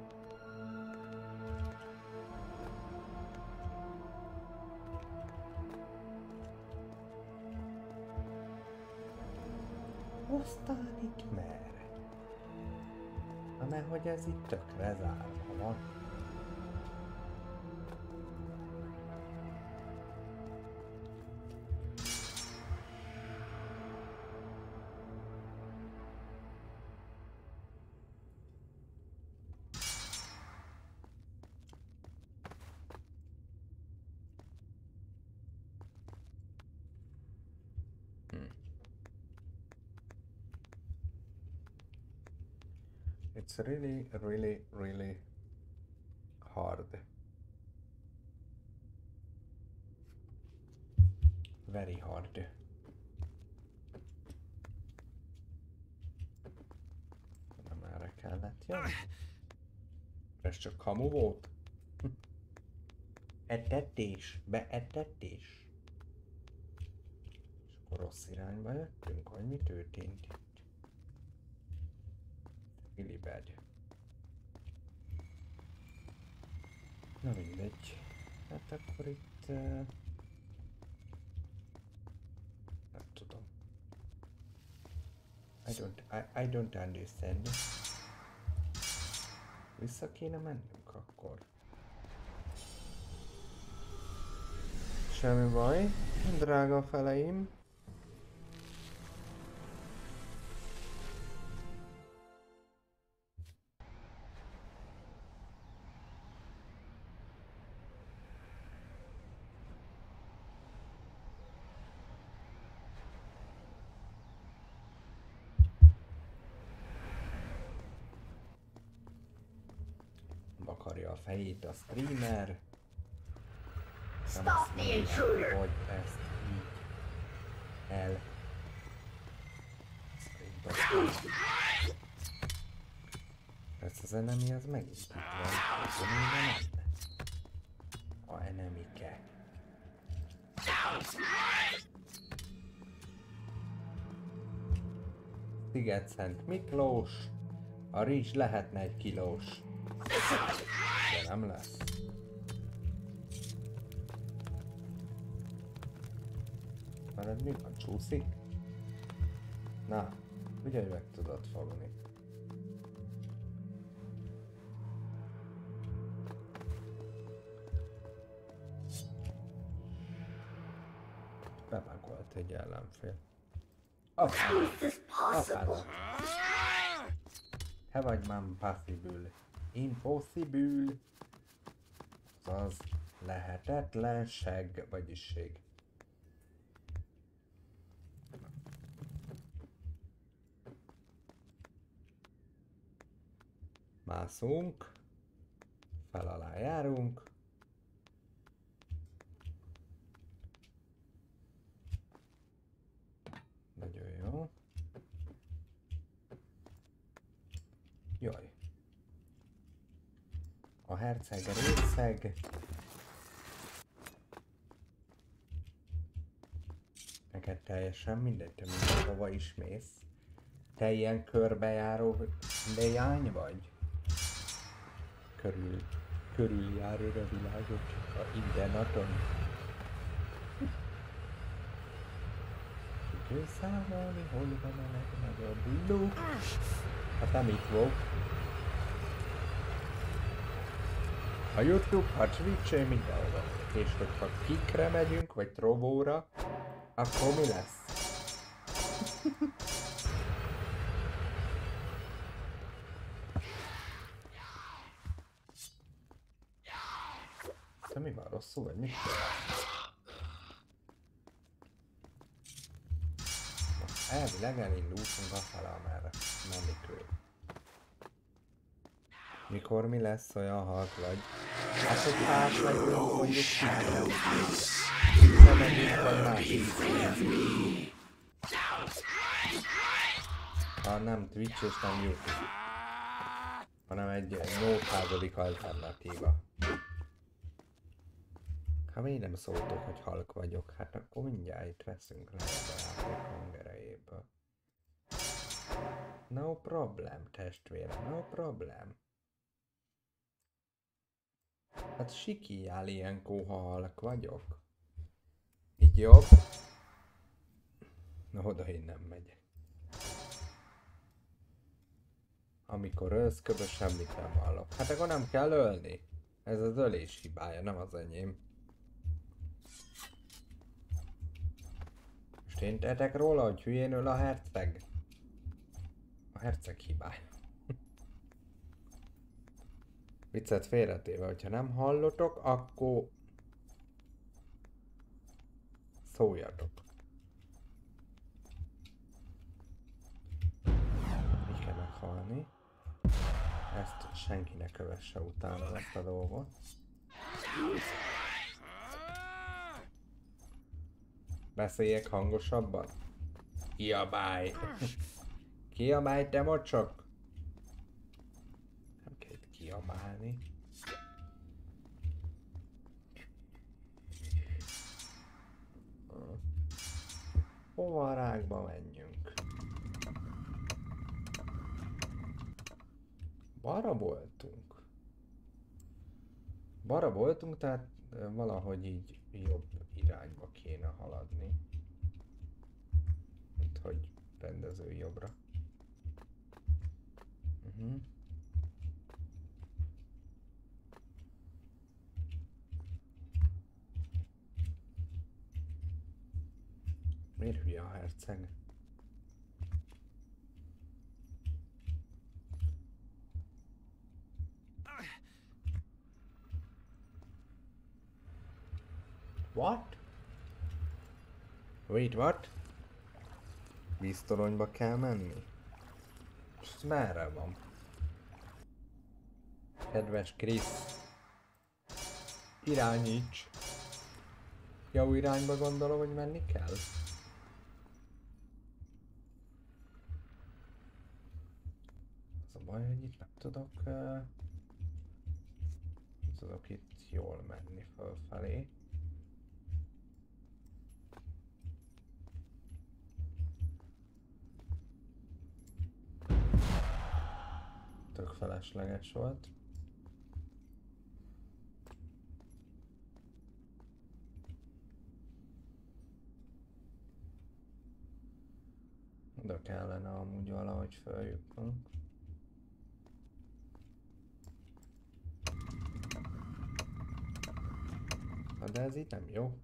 Aztán itt merre? Na mert hogy ez itt tökre zárva van. It's really, really, really hard. Very hard. Nem erre kellett jönni. Ez csak kamu volt? Etetés, beetetés. És akkor rossz irányba jöttünk, hogy mi történt itt? Ilibed. Na mindegy. Hát akkor itt... nem tudom. I don't understand. Vissza kéne mennünk akkor. Semmi baj, drága feleim. Akarja a fejét a streamer. Nem azt mondja, hogy ezt így el. Ez az enemy az megint itt van. A enemike. Sziget-Szent Miklós. A rizs lehetne 1 kilós. De nem lesz. Veled mi van? Csúszik? Na, ugye meg tudod fogni. Bevágolt egy ellenfél. Apáda. Te vagy már possible. Impossible. Az lehetetlenség, vagyisség. Mászunk. Fel alá járunk. Nagyon jó. Jaj. A herceg részeg. neked teljesen mindegy, te mindenhova is mész. Te ilyen körbejáró leány vagy? Körüljárod a világot csak a interneton. Számolni, hol van a legnagyobb luk? Hát nem itt volt. A YouTube, a Twitch-en mindenhol. És hogyha kikre megyünk, vagy Trovóra, akkor mi lesz? Te mi van, rosszul vagy? Mit csinálsz? Elvileg elindultunk afele, amerre menni kell. Mikor mi lesz olyan halk vagy? Hát, hogy átmegyünk mondjuk kikre. Nem megyünk vagy másik. Ha nem Twitch és nem YouTube, hanem egy 800. alternatíva. Ha még nem szóltok, hogy halk vagyok, hát akkor mindjárt itt veszünk le a játék hangerejéből. No problem, testvérem, no problem. Hát sikijál ilyenkor, ha halk vagyok. Így jobb? Na, oda én nem megyek. Amikor ölsz, köbös semmit nem hallok. Hát akkor nem kell ölni. Ez az ölés hibája, nem az enyém. Most én tehetek róla, hogy hülyén öl a herceg? A herceg hibája. Viccet félretéve, hogyha nem hallotok, akkor szóljatok. Így kell meghalni. Ezt senki ne kövesse utána ezt a dolgot. Beszéljek hangosabban? Kiabálj! Kiabálj, te mocsok! Nem kell itt kiabálni. Hova a rákba menjünk? Balra voltunk. Balra voltunk, tehát valahogy így jobb irányba kéne haladni. Mint hogy rendező jobbra. Miért hülye a herceg? What? Wait, what? Víztoronyba kell menni? És ez merre van? Kedves Krisz! Irányíts! Jó irányba gondolom, hogy menni kell? Az a baj, hogy itt nem tudok itt jól menni fölfelé. Tök felesleges volt. Oda kellene amúgy valahogy feljutnunk. De ez így nem jó.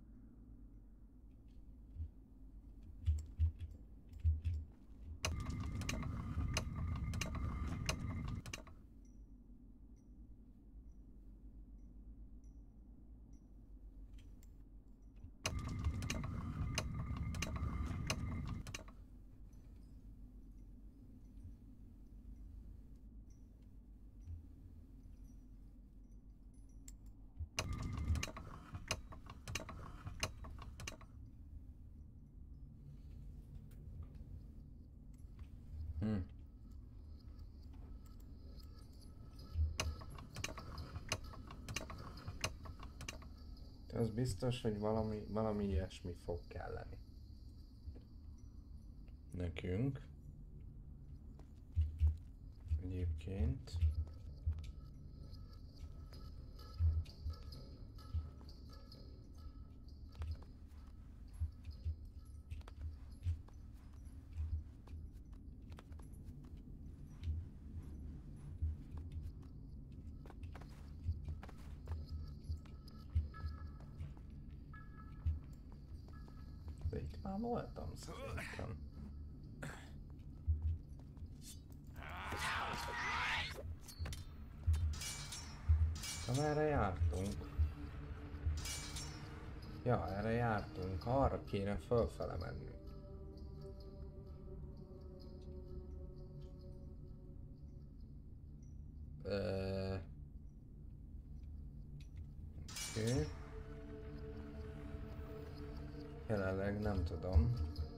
Az biztos, hogy valami ilyesmi fog kelleni. nekünk. Egyébként. De itt már voltam szerintem. Erre jártunk. Ja, erre jártunk. Arra kéne fölfele menni. Oké. Jelenleg nem tudom.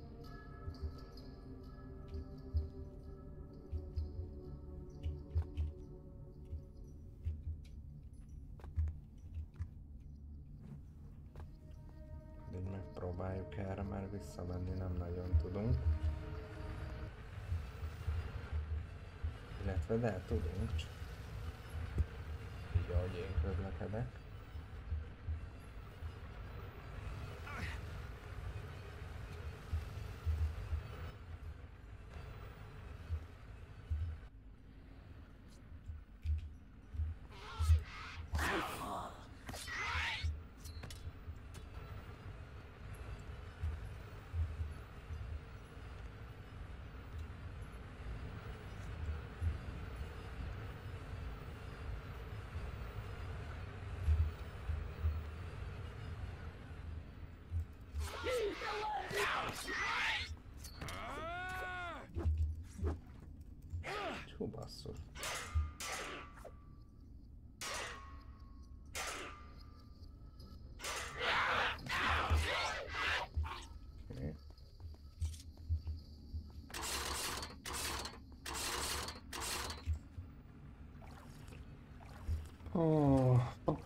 Megpróbáljuk erre, mert visszamenni nem nagyon tudunk. Illetve de tudunk, csak így ahogy én közlekedek. Hú, basszus. Okay. Oh.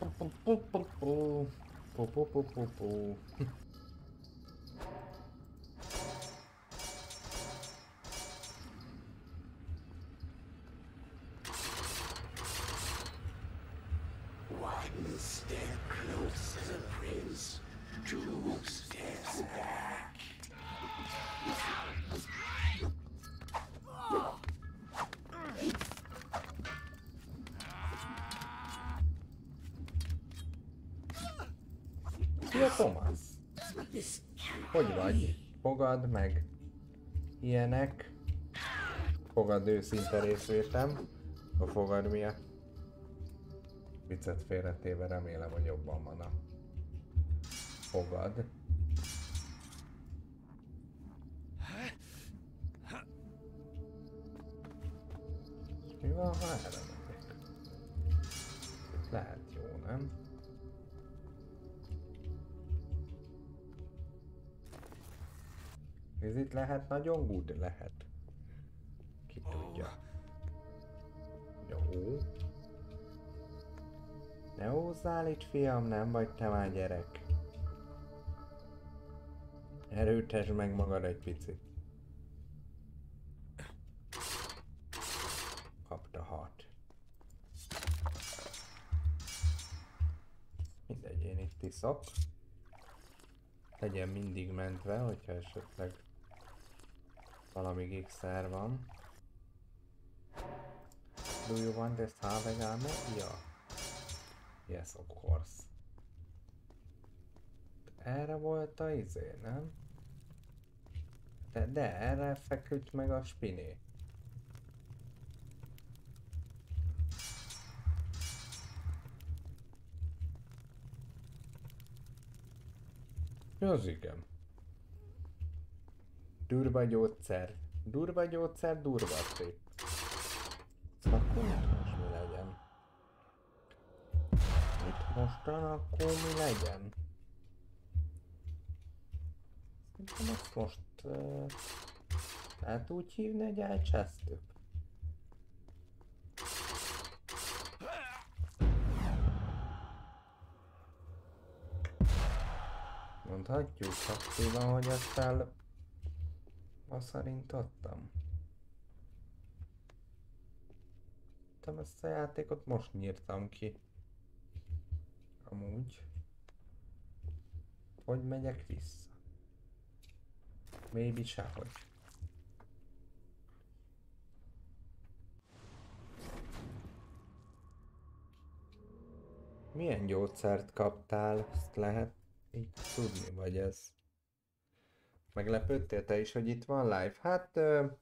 One step closer, Prince. Two steps back. Szia, Thomas! Hogy vagy? Fogad meg ilyenek. Fogad őszinte részvétem. A fogad miatt. Viccet félretéve remélem, hogy jobban van a fogad. Mi van, ha erre megyek? Itt lehet jó, nem? Ez itt lehet nagyon good? Lehet. Ki tudja. Jó. Ne húzzál itt, fiam, nem vagy te már gyerek. Erőtesd meg magad egy picit. Kapta 6. Mindegy, én itt iszok. Legyen mindig mentve, hogyha esetleg valami gigszer van. Do you want this halving ammo? Ja. Yes, of course. Erre volt a izé, nem? De erre feküdt meg a spiné. Az igen. Durva gyógyszer. Durva gyógyszer, durva trip. Akkor most mi legyen? Itt mostan akkor mi legyen? Szerintem ezt most lehet úgy hívni, hogy elcsesztük. Mondhatjuk aktívan, hogy ezt Szerint adtam. Ezt a játékot most nyírtam ki. Amúgy. Hogy megyek vissza? Maybe sehogy. Milyen gyógyszert kaptál? Ezt lehet így tudni, vagy ez? Meglepődtél te is, hogy itt van live? Hát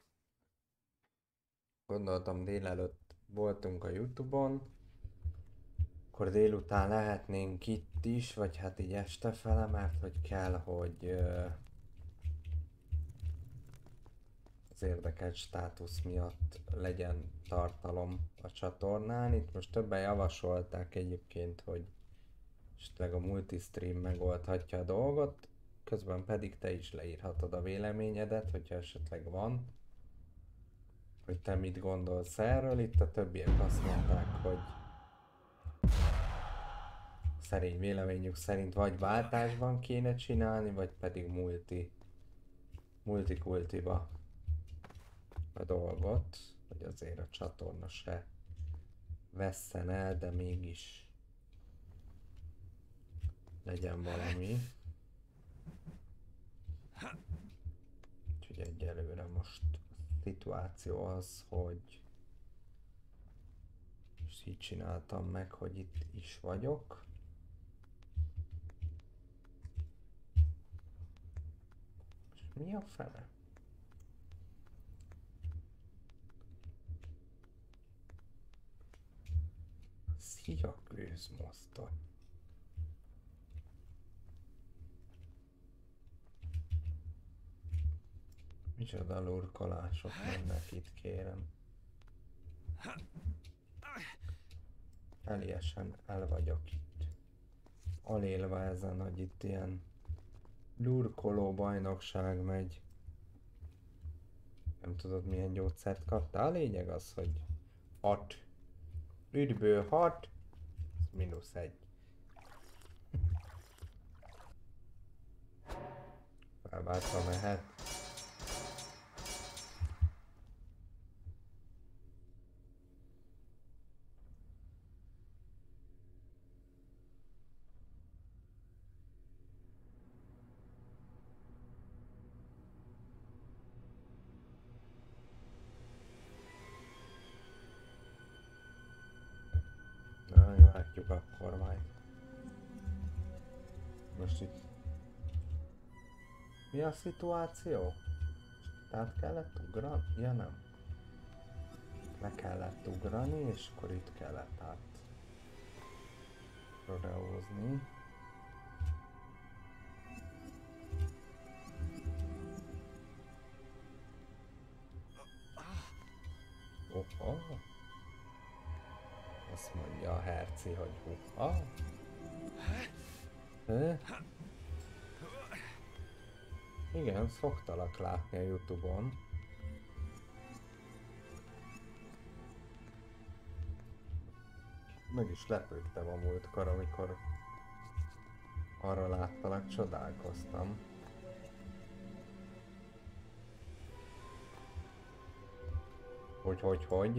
gondoltam délelőtt voltunk a YouTube-on, akkor délután lehetnénk itt is, vagy hát így este fele, mert hogy kell, hogy az érdekelt státusz miatt legyen tartalom a csatornán. Itt most többen javasolták egyébként, hogy esetleg a multistream megoldhatja a dolgot, közben pedig te is leírhatod a véleményedet, hogyha esetleg van, hogy te mit gondolsz erről. Itt a többiek azt mondták, hogy szerény véleményük szerint vagy váltásban kéne csinálni, vagy pedig multikultiba a dolgot, hogy azért a csatorna se vesszen el, de mégis legyen valami. Úgyhogy egyelőre most a szituáció az, hogy és így csináltam meg, hogy itt is vagyok. És mi a fele? Szia, gőzmosztony! Micsoda lurkolások mennek itt, kérem. Teljesen el vagyok itt. Alélve ezen, hogy itt ilyen lurkoló bajnokság megy. Nem tudod, milyen gyógyszert kaptál? A lényeg az, hogy 6. 5-ből 6, -1. Felváltva mehet. Látjuk akkor majd. Most itt... Mi a szituáció? Tehát kellett ugrani? Ja nem. Le kellett ugrani, és akkor itt kellett át rodeózni. Oh. Azt mondja a herci, hogy Igen, szoktalak látni a YouTube-on. Meg is lepődtem a múltkor, amikor arra láttalak, csodálkoztam. Hogy?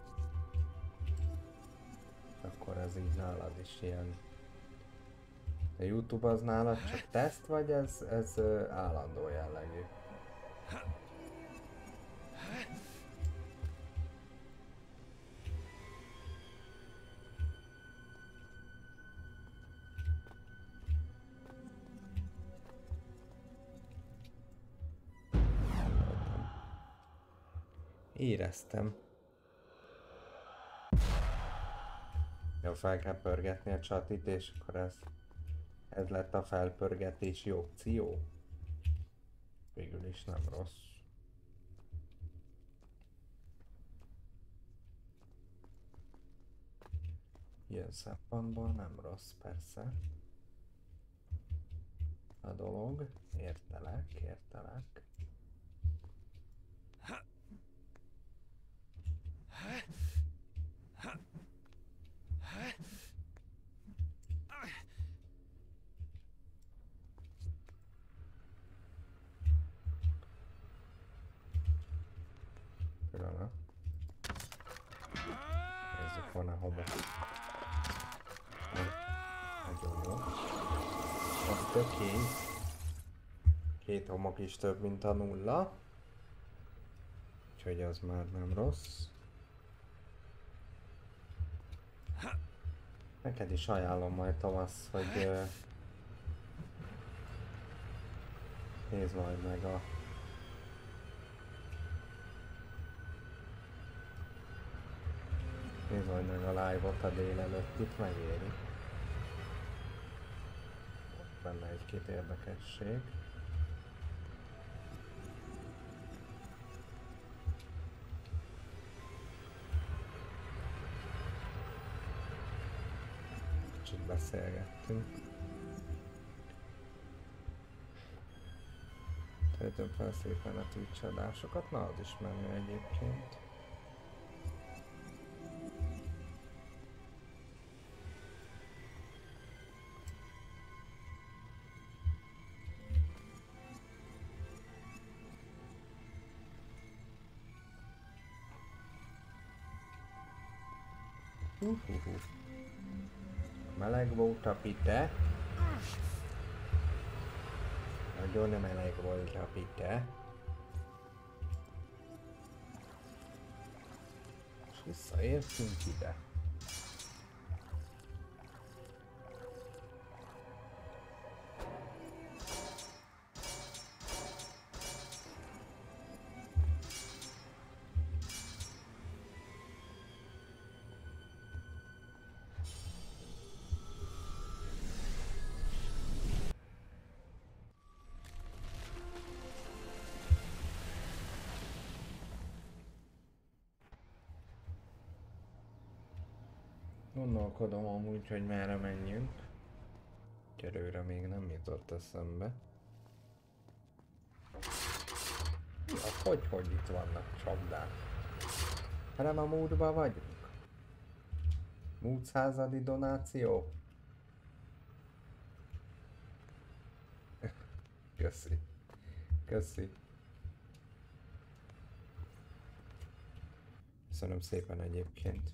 Akkor ez így nálad is ilyen... A YouTube az nálad csak teszt, vagy ez állandó jellegű? Éreztem. Jó, fel kell pörgetni a csatit, és akkor ez lett a felpörgetési opció. Végül is nem rossz. Ilyen szempontból nem rossz, persze. A dolog. Értelek. Pillanat. Nézzük, van-e homok. Nagyon jó. Az tökény. 2 homok is több, mint a 0. Úgyhogy az már nem rossz. Neked is ajánlom majd, Thomas, hogy nézd majd meg a live-ot a délelőtt, itt megéri. Ott benne egy-két érdekesség. Kicsit beszélgettünk. Töltöm fel szépen a Twitch adásokat, na az is menő egyébként. Meleg volt a pite. Nagyon meleg volt a pite. És visszaértünk ide. Gondolkodom amúgy, hogy merre menjünk. Előre még nem jutott eszembe. Hogy itt vannak csapdák? Nem a múltban vagyunk? Múlt századi donáció? Köszi. Köszi. Köszönöm szépen egyébként.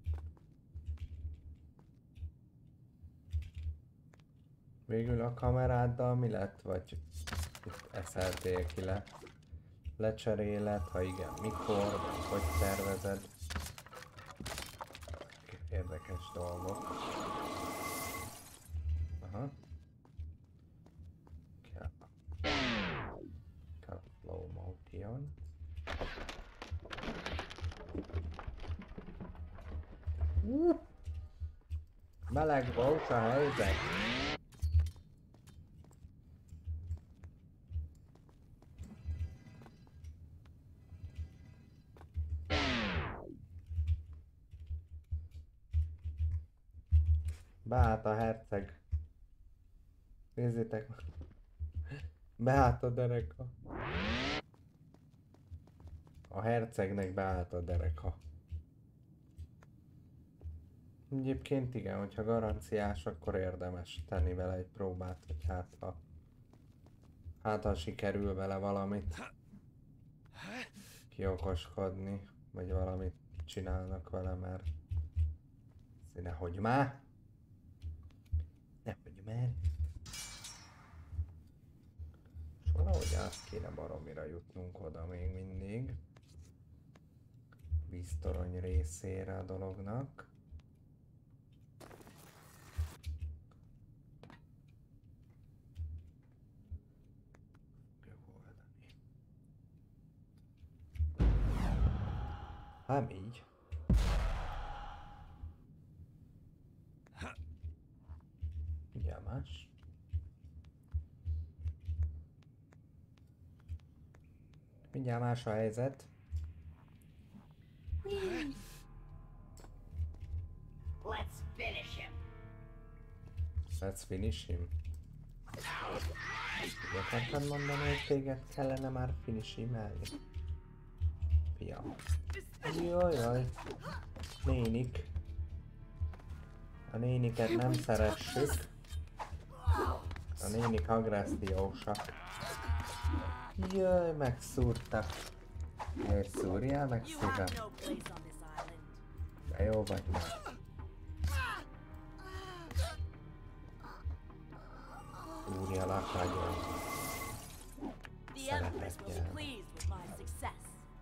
Végül a kameráddal mi lett? Vagy itt eszeltél ki le? Lecseréled? Ha igen, mikor? Vagy hogy tervezed? Érdekes dolgok. Aha. Kell flow motion. Meleg volt a helyzet. Beállt a herceg. Nézzétek. Beállt a dereka. A hercegnek beállt a dereka. Egyébként igen, hogyha garanciás, akkor érdemes tenni vele egy próbát, hogy hát ha sikerül vele valamit kiokoskodni, vagy valamit csinálnak vele, mert nehogy már. Nehogy már. És valahogy át kéne baromira jutnunk oda még mindig. Víztorony részére a dolognak. Hát így. Mindjárt más. Mindjárt más a helyzet. Let's finish him. Let's finish him. Ugye akartad mondani, hogy téged kellene már finish-imelni? Fiam. Jajjaj. Nénik. A néniket nem szeressük. A nénik agressziósak. Jaj, megszúrtak. Jöjj, szúrjál meg You szívem. have no place on this island. De jó vagy már. Szúrjalak nagyon. The Empress will be Szeretettel. pleased with my success.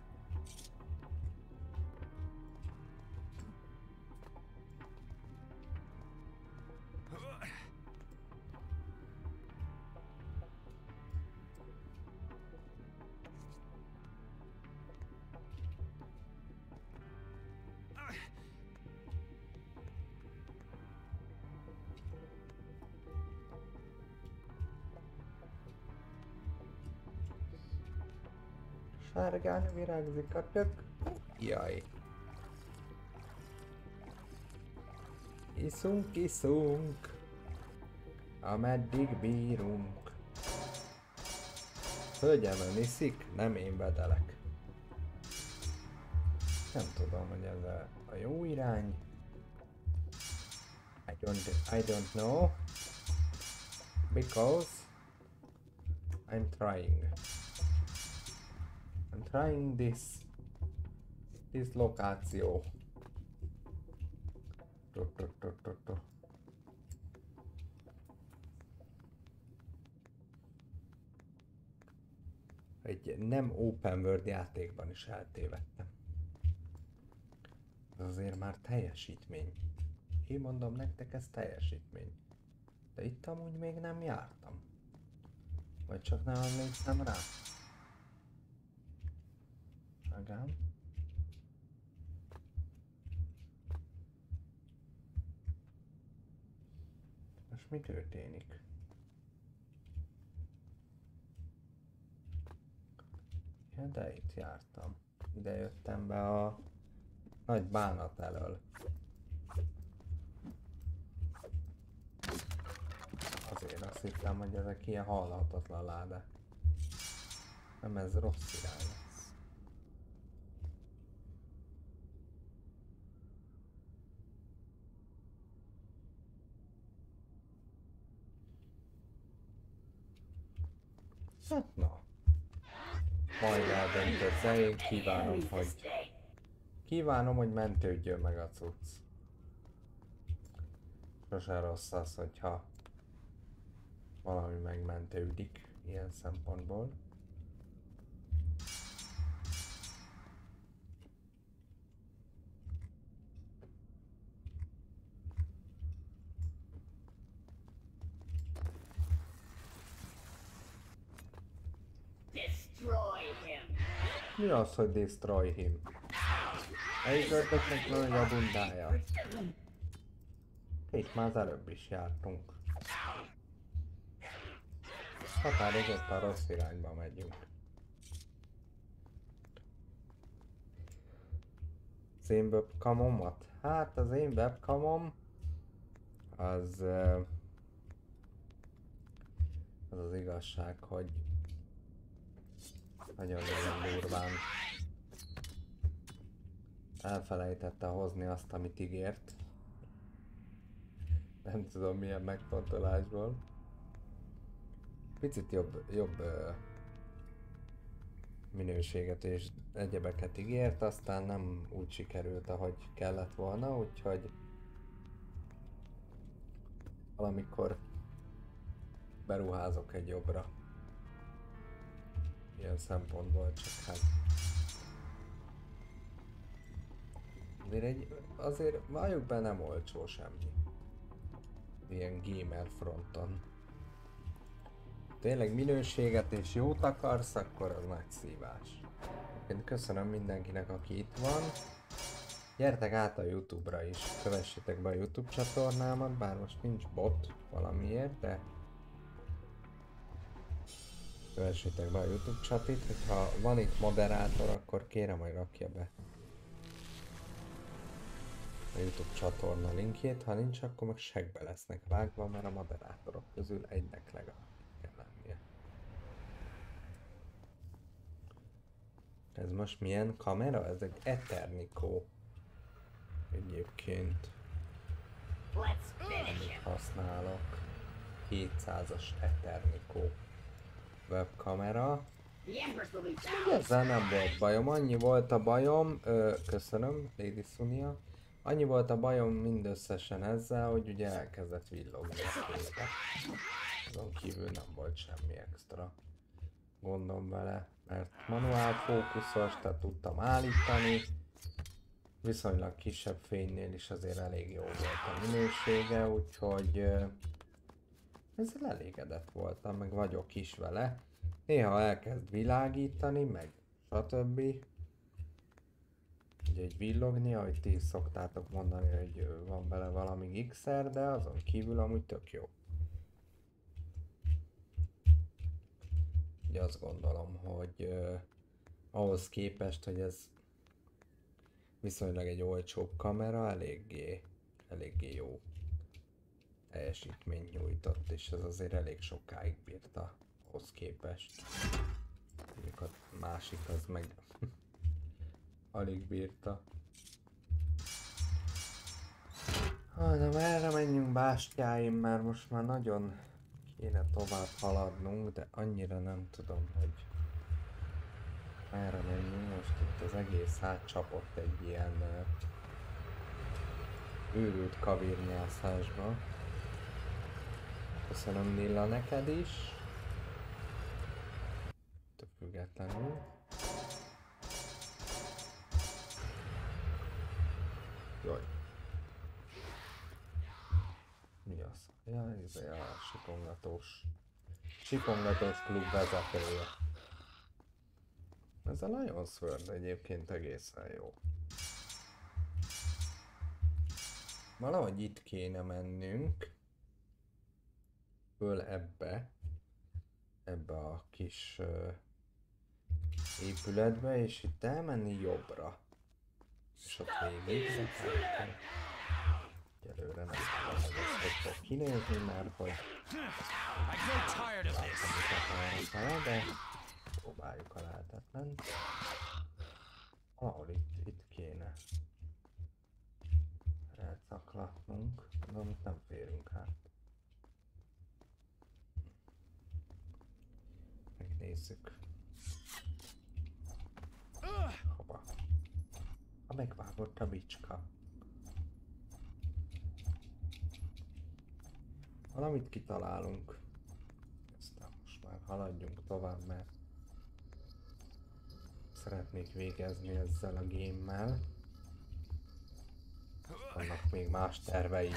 Sárgán virágzik a tök. Jaj. Iszunk, ameddig bírunk. Hölgyem, ön iszik, nem én vedelek. Nem tudom, hogy ez a jó irány. I don't know. Because I'm trying this lokáció. Egy nem open world játékban is eltévedtem. Ez azért már teljesítmény. Én mondom nektek, ez teljesítmény. De itt amúgy még nem jártam. Vagy csak nem emlékszem rá. Agám. Most mi történik? Ja, de itt jártam. Ide jöttem be a nagy bánat elől. Azért azt hittem, hogy ezek ilyen halhatatlan ládák. Nem, ez rossz irány lesz. Hát na. Majd eldöntött, de én kívánom, hogy mentődjön meg a cucc. Sose rossz az, hogyha valami megmentődik ilyen szempontból. Destroy him. Mi az, hogy destroy him? Eljövöttek meg nagy a bundája. Itt már az előbb is jártunk. Határozottan rossz irányba megyünk. Az én webcamomat? Hát az én webcamom az az igazság, hogy nagyon-nagyon durván elfelejtette hozni azt, amit ígért. Nem tudom milyen megfontolásból. Picit jobb minőséget és egyebeket ígért, aztán nem úgy sikerült, ahogy kellett volna, úgyhogy valamikor beruházok egy jobbra. Ilyen szempontból csak hát. Azért valljuk be, nem olcsó semmi. Ilyen gamer fronton. Tényleg minőséget és jót akarsz, akkor az nagy szívás. Én köszönöm mindenkinek, aki itt van. Gyertek át a YouTube-ra is, kövessétek be a YouTube csatornámat, bár most nincs bot valamiért, de kövessétek be a YouTube csatit, hogyha van itt moderátor, akkor kérem, hogy rakja be a YouTube csatorna linkjét, ha nincs, akkor meg segbe lesznek vágva, mert a moderátorok közül egynek legalább kell lennie. Ez most milyen kamera? Ez egy Eternico. Egyébként. Amit használok. 700-as Eternico webkamera. The Empress will be down. Ezzel nem volt bajom, annyi volt a bajom, köszönöm, Lady Sunia. Annyi volt a bajom mindösszesen ezzel, hogy ugye elkezdett villogni a képe. Azon kívül nem volt semmi extra gondom vele, mert manuál fókuszos, tehát tudtam állítani. Viszonylag kisebb fénynél is azért elég jó volt a minősége, úgyhogy ezzel elégedett voltam, meg vagyok is vele. Néha elkezd világítani, meg stb. Ugye egy villogni, ahogy ti szoktátok mondani, hogy van vele valami gigszer, de azon kívül amúgy tök jó. Ugye azt gondolom, hogy ahhoz képest, hogy ez viszonylag egy olcsóbb kamera, eléggé jó teljesítményt nyújtott, és ez azért elég sokáig bírta ahhoz képest. A másik az meg alig bírta. De merre menjünk, bástyáim, mert most már nagyon kéne tovább haladnunk, de annyira nem tudom, hogy merre menjünk. Most itt az egész átcsapott egy ilyen őrült kavírnyászásba. Köszönöm Nilla neked is. Tök függetlenül. Jaj. Mi az? Ja, ez a sikongatós klub vezetője. Ez a Lion Sword egyébként egészen jó. Valahogy itt kéne mennünk. Föl ebbe a kis épületbe, és itt elmenni jobbra. És ott végig. Egyelőre nem tudom, hogy ezt hogy fog kinézni, mert hogy látom, de próbáljuk a lehetetlen. Ahol itt kéne elszaklatnunk, de itt nem férünk át. Megnézzük. Hova? A megvágott a bicska. Valamit kitalálunk. Aztán most már haladjunk tovább, mert szeretnék végezni ezzel a gémmel. Vannak még más terveim.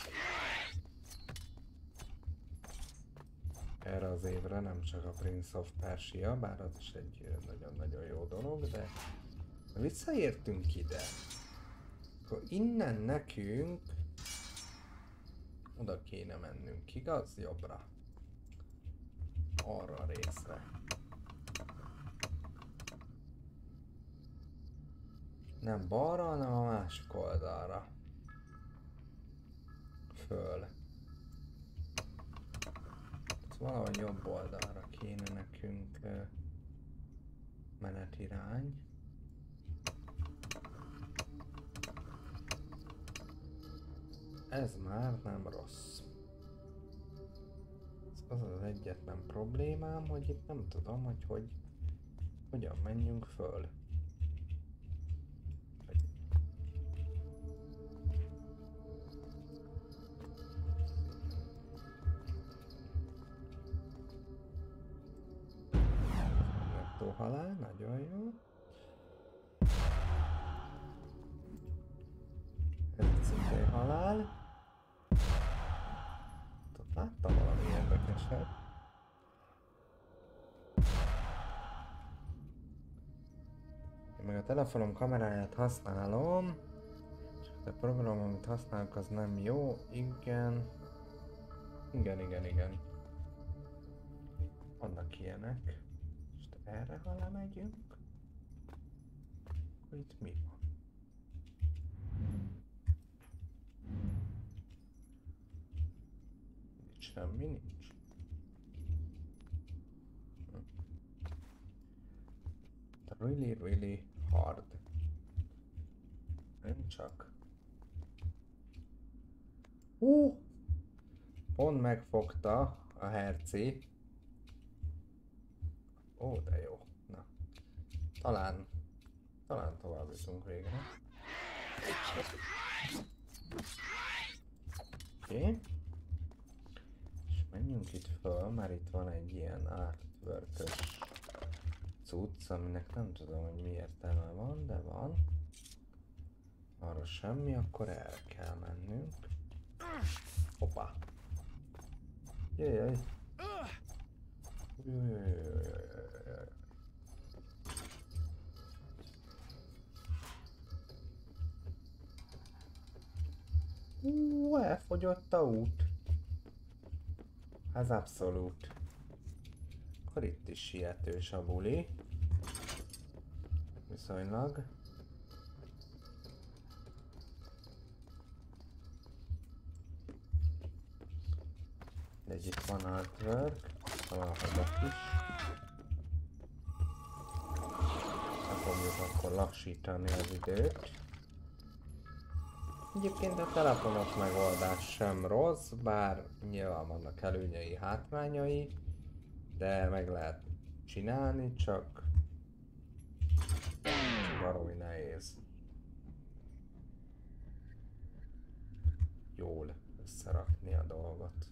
Erre az évre nem csak a Prince of Persia, bár az is egy nagyon-nagyon jó dolog, de visszaértünk ide. Akkor innen nekünk oda kéne mennünk, igaz? Jobbra. Arra a részre. Nem balra, hanem a másik oldalra. Föl. Valahogy jobb oldalra kéne nekünk menetirány. Ez már nem rossz. Az az egyetlen problémám, hogy itt nem tudom, hogy hogyan menjünk föl. Halál, nagyon jó. Ez szintén halál. Ott láttam valami érdekeset. Én meg a telefonom kameráját használom. Csak a program, amit használok, az nem jó. Igen. Igen. Vannak ilyenek. Erre halá megyünk, akkor itt mi van? Itt semmi nincs. Really hard. Nem csak. Pont megfogta a herci. Ó, de jó. Talán tovább jutunk végre. Oké. És menjünk itt föl, mert itt van egy ilyen artwork-ös cucc, aminek nem tudom, hogy mi értelme van, de van. Arra semmi, akkor el kell mennünk. Hoppá! Jajjaj! Elfogyott a út. Ez abszolút. Akkor itt is sietős a buli. Viszonylag. De itt van artwork. Valahol is. Fogjuk akkor lassítani az időt. Egyébként a telefonos megoldás sem rossz, bár nyilván vannak előnyei, hátrányai, de meg lehet csinálni, csak baromi nehéz jól összerakni a dolgot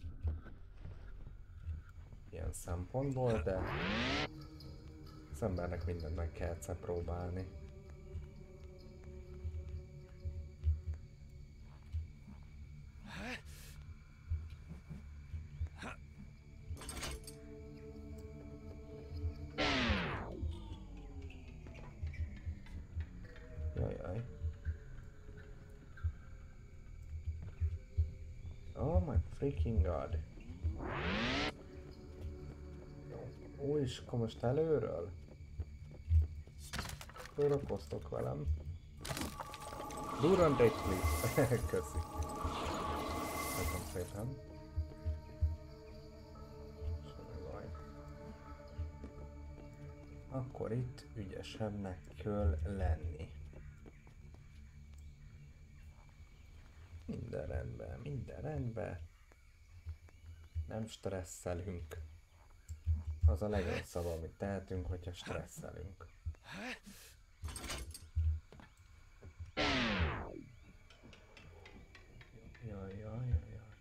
ilyen szempontból, de az embernek mindent meg kell egyszer próbálni. Jajjaj. Oh my freaking god. Ó, és akkor most előről? Szórakoztok velem. Durant egy please. Köszi. Köszönöm szépen. Semmi baj. Akkor itt ügyesebbnek kell lenni. Minden rendben, minden rendben. Nem stresszelünk. Az a legrosszabb, amit tehetünk, hogyha stresszelünk. Jaj.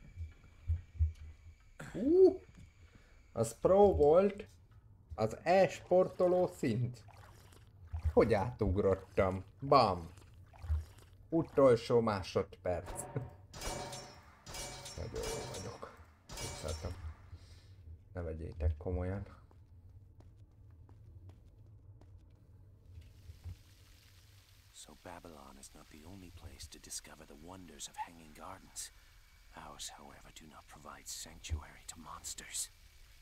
Az pro volt. Az e-sportoló szint. Hogy átugrottam? Bam! Utolsó másodperc. Nagyon jó vagyok. Vicceltem. Ne vegyétek komolyan. So Babylon is not the only place to discover the wonders of Hanging Gardens. Ours, however, do not provide sanctuary to monsters.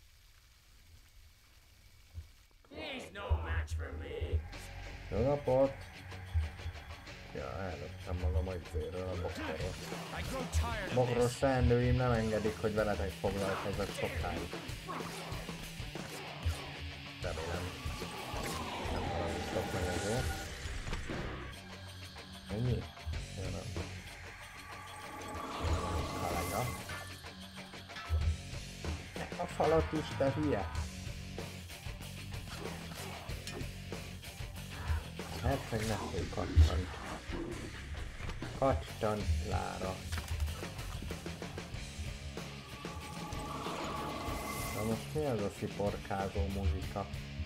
He's no match for me. Jó napot! Ja, előttem magam a izéről, a boktoros. Bokros teendőim nem engedik, hogy veletek foglalkozzak sokáig. Remélem. Nem haragudtok meg ezért. Ennyi? Jön a kalága. A falat is, te hülye! Hát meg ne félj kattant. Kattant Klára. Na most mi az a sziporkázó muzika?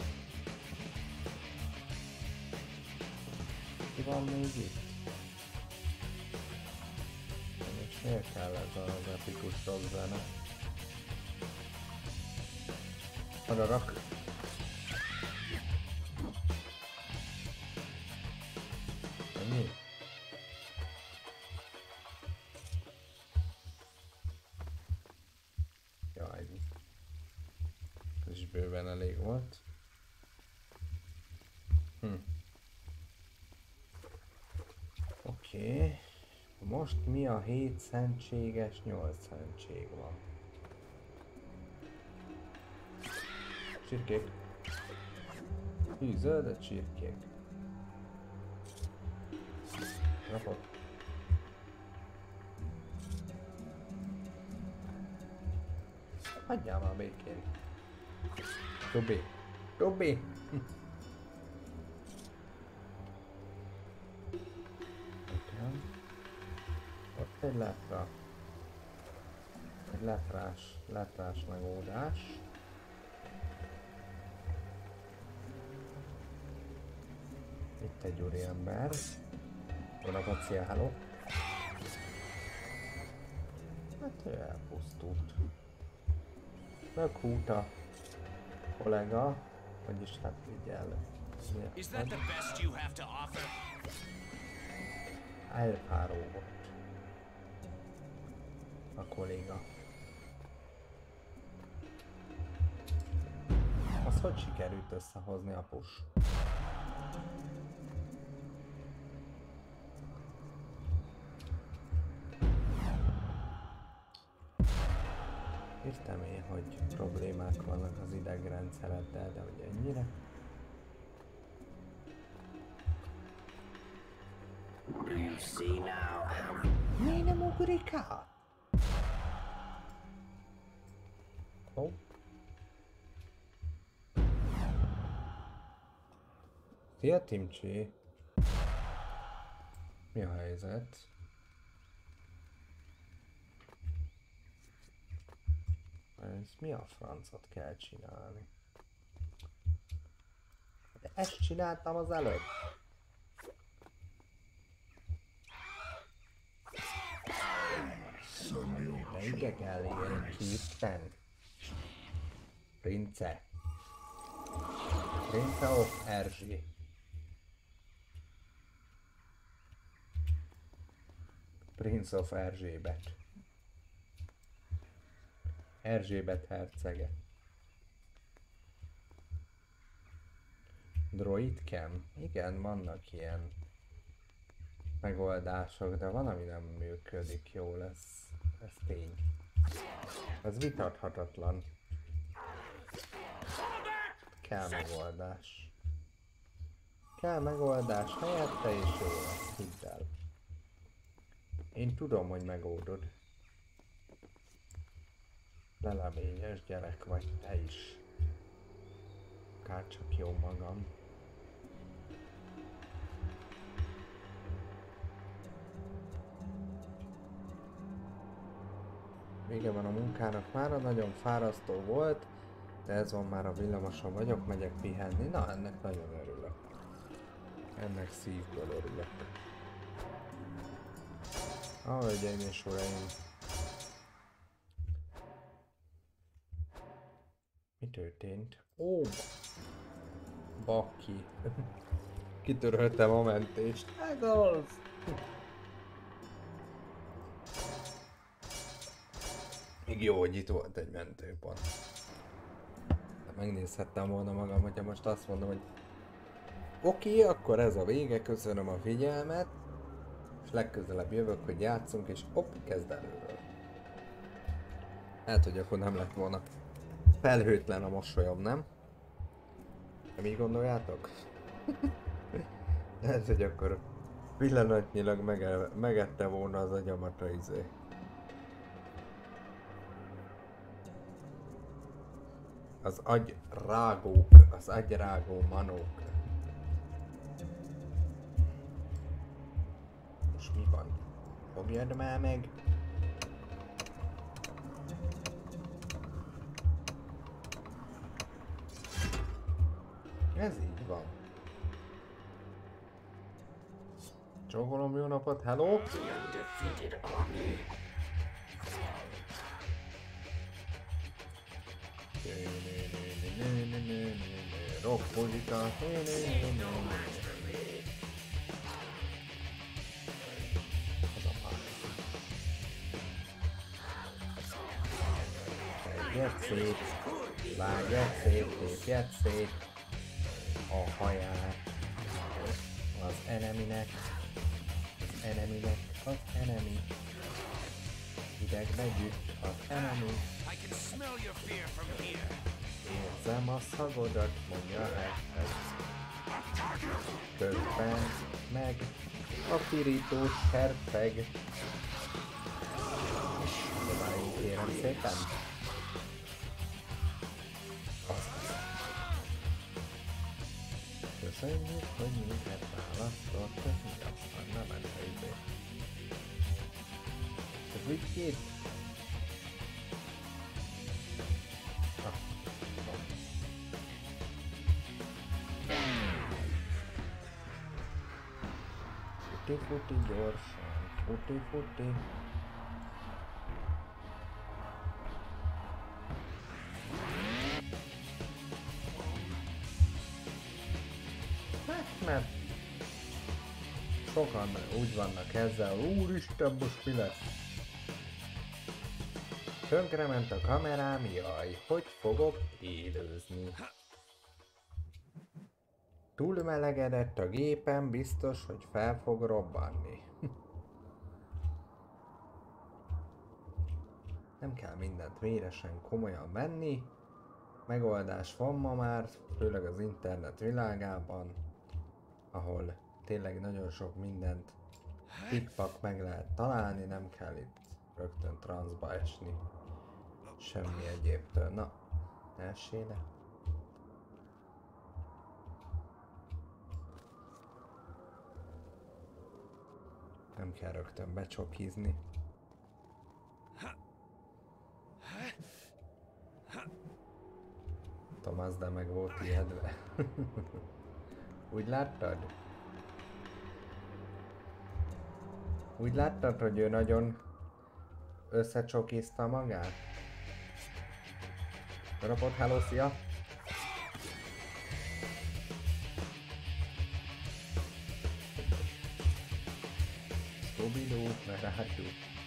Ki van még itt? És miért kell ez az epikus rockzene? Oda rak! Ennyi? Jaj, ez is bőven elég volt. Oké. Most mi a 7 szentséges, 8 szentség van. Csirkék. Hű, zöldet csirkék. Napot. Hagyjál már békén. Dobé. Dobé. Egy letrás megoldás. Itt egy úriember. Jó napot, szia, hello! Hát ő elpusztult. Meghúlt a kollega, vagyis hát figyel. Is that the best you have to offer? Elpárolgott a kolléga. Az hogy sikerült összehozni, apus? Értem én, hogy problémák vannak az idegrendszereddel, de hogy ennyire? Do you see now how Mi nem ugrik át? Ó. Szia, Timcsi! Mi a helyzet? Ez mi a francot kell csinálni? De ezt csináltam az előbb. Melyike kell ilyen képen? Prince of Erzsé. Prince of Erzsébet. Erzsébet hercege. Droidcam? Igen, vannak ilyen megoldások, de van, ami nem működik jól, ez tény. Ez vitathatatlan. Kell megoldás. Kell megoldás helyette, és jó lesz, hidd el. Én tudom, hogy megoldod. Leleményes gyerek vagy te is. Akár csak jó magam. Vége van a munkának mára, nagyon fárasztó volt, de ez van, már a villamoson vagyok, megyek pihenni. Na, ennek nagyon örülök. Ennek szívből örülök. Hölgyeim és uraim! Mi történt? Ó! Baki! Kitöröltem a mentést. Ez az! Még jó, hogy itt volt egy mentőpont. De megnézhettem volna magam, hogyha most azt mondom, hogy oké, akkor ez a vége, köszönöm a figyelmet, és legközelebb jövök, hogy játszunk, és hopp, kezd előről. Hát, hogy akkor nem lett volna felhőtlen a mosolyom, nem? Nem így gondoljátok? Ez, hogy akkor pillanatnyilag megette volna az agyamat a izé. Az agyrágók, az agyrágó manók. És mi van? Fogjad már meg! Ez így van. Csókolom, jó napot, hello! Rock muzsika. Ez a pár. Vágjad szét, vágjad szét, tépjed szét a haját az eneminek, az enemi. Idegbe gyűjt az enemi. Érzem a szagodat, mondja Hashtag. Közben meg a pirítós herceg. Dobáljunk, kérem szépen. Köszönjük, hogy minket választott, hogy aztán nem ment egybe. Wikit. Futi gyorsan, futi. Mert sokan úgy vannak ezzel, úristen, most mi lesz? Tönkrement a kamerám, jaj, hogy fogok élőzni? Túlmelegedett a gépem, biztos, hogy fel fog robbanni. Nem kell mindent véresen komolyan venni. Megoldás van ma már, főleg az internet világában, ahol tényleg nagyon sok mindent pikpak meg lehet találni, nem kell itt rögtön transzba esni semmi egyébtől. Na, elsőre. Nem kell rögtön becsokizni. Tomás, de meg volt ijedve. Úgy láttad? Úgy láttad, hogy ő nagyon összecsokizta magát? Rapot, hello, szia! Scooby-Doo, meglátjuk.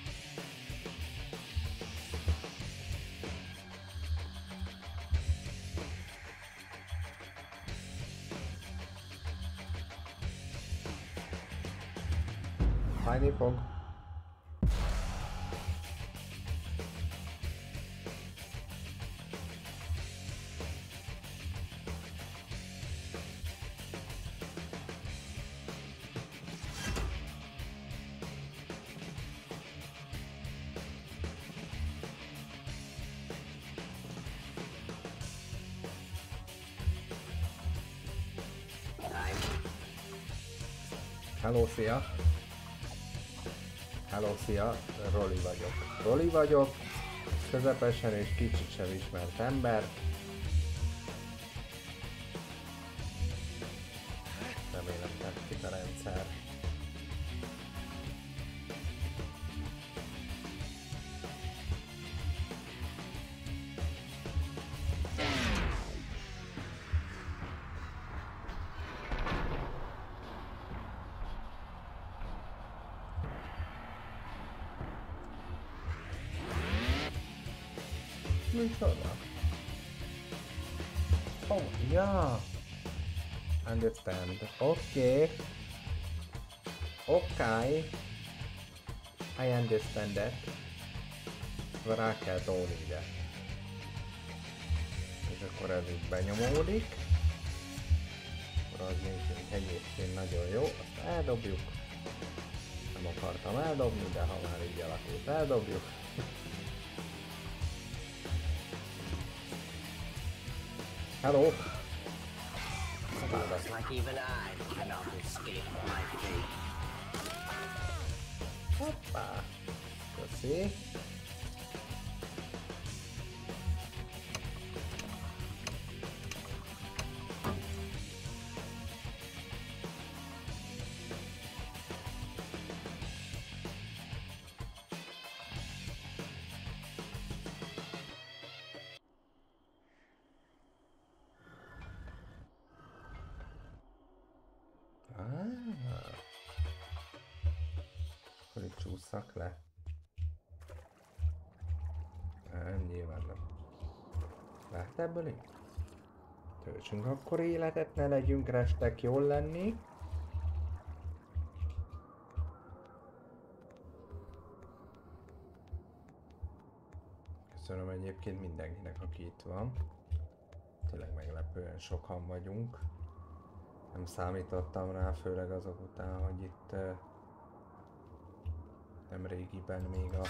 Fájni fog. Hello, szia! Hello, szia! Roli vagyok, közepesen és kicsit sem ismert ember. Remélem tetszik a rendszer. Micsoda? Oh, yeah. Understand. Okay. Okay. I understand that. Rá kell tolni ide. És akkor ez így benyomódik. Akkor az nézzünk egyébként nagyon jó. Azt eldobjuk. Nem akartam eldobni, de ha már így alakult, eldobjuk. Hello! Looks like even I cannot escape my fate. Hoppá! Köszi! Akkor itt csúszak le. Nyilván nem. Lát ebből így? Töltsünk akkor életet, ne legyünk restek jól lenni. Köszönöm egyébként mindenkinek, aki itt van. Tényleg meglepően sokan vagyunk. Nem számítottam rá, főleg azok után, hogy itt nem régiben még a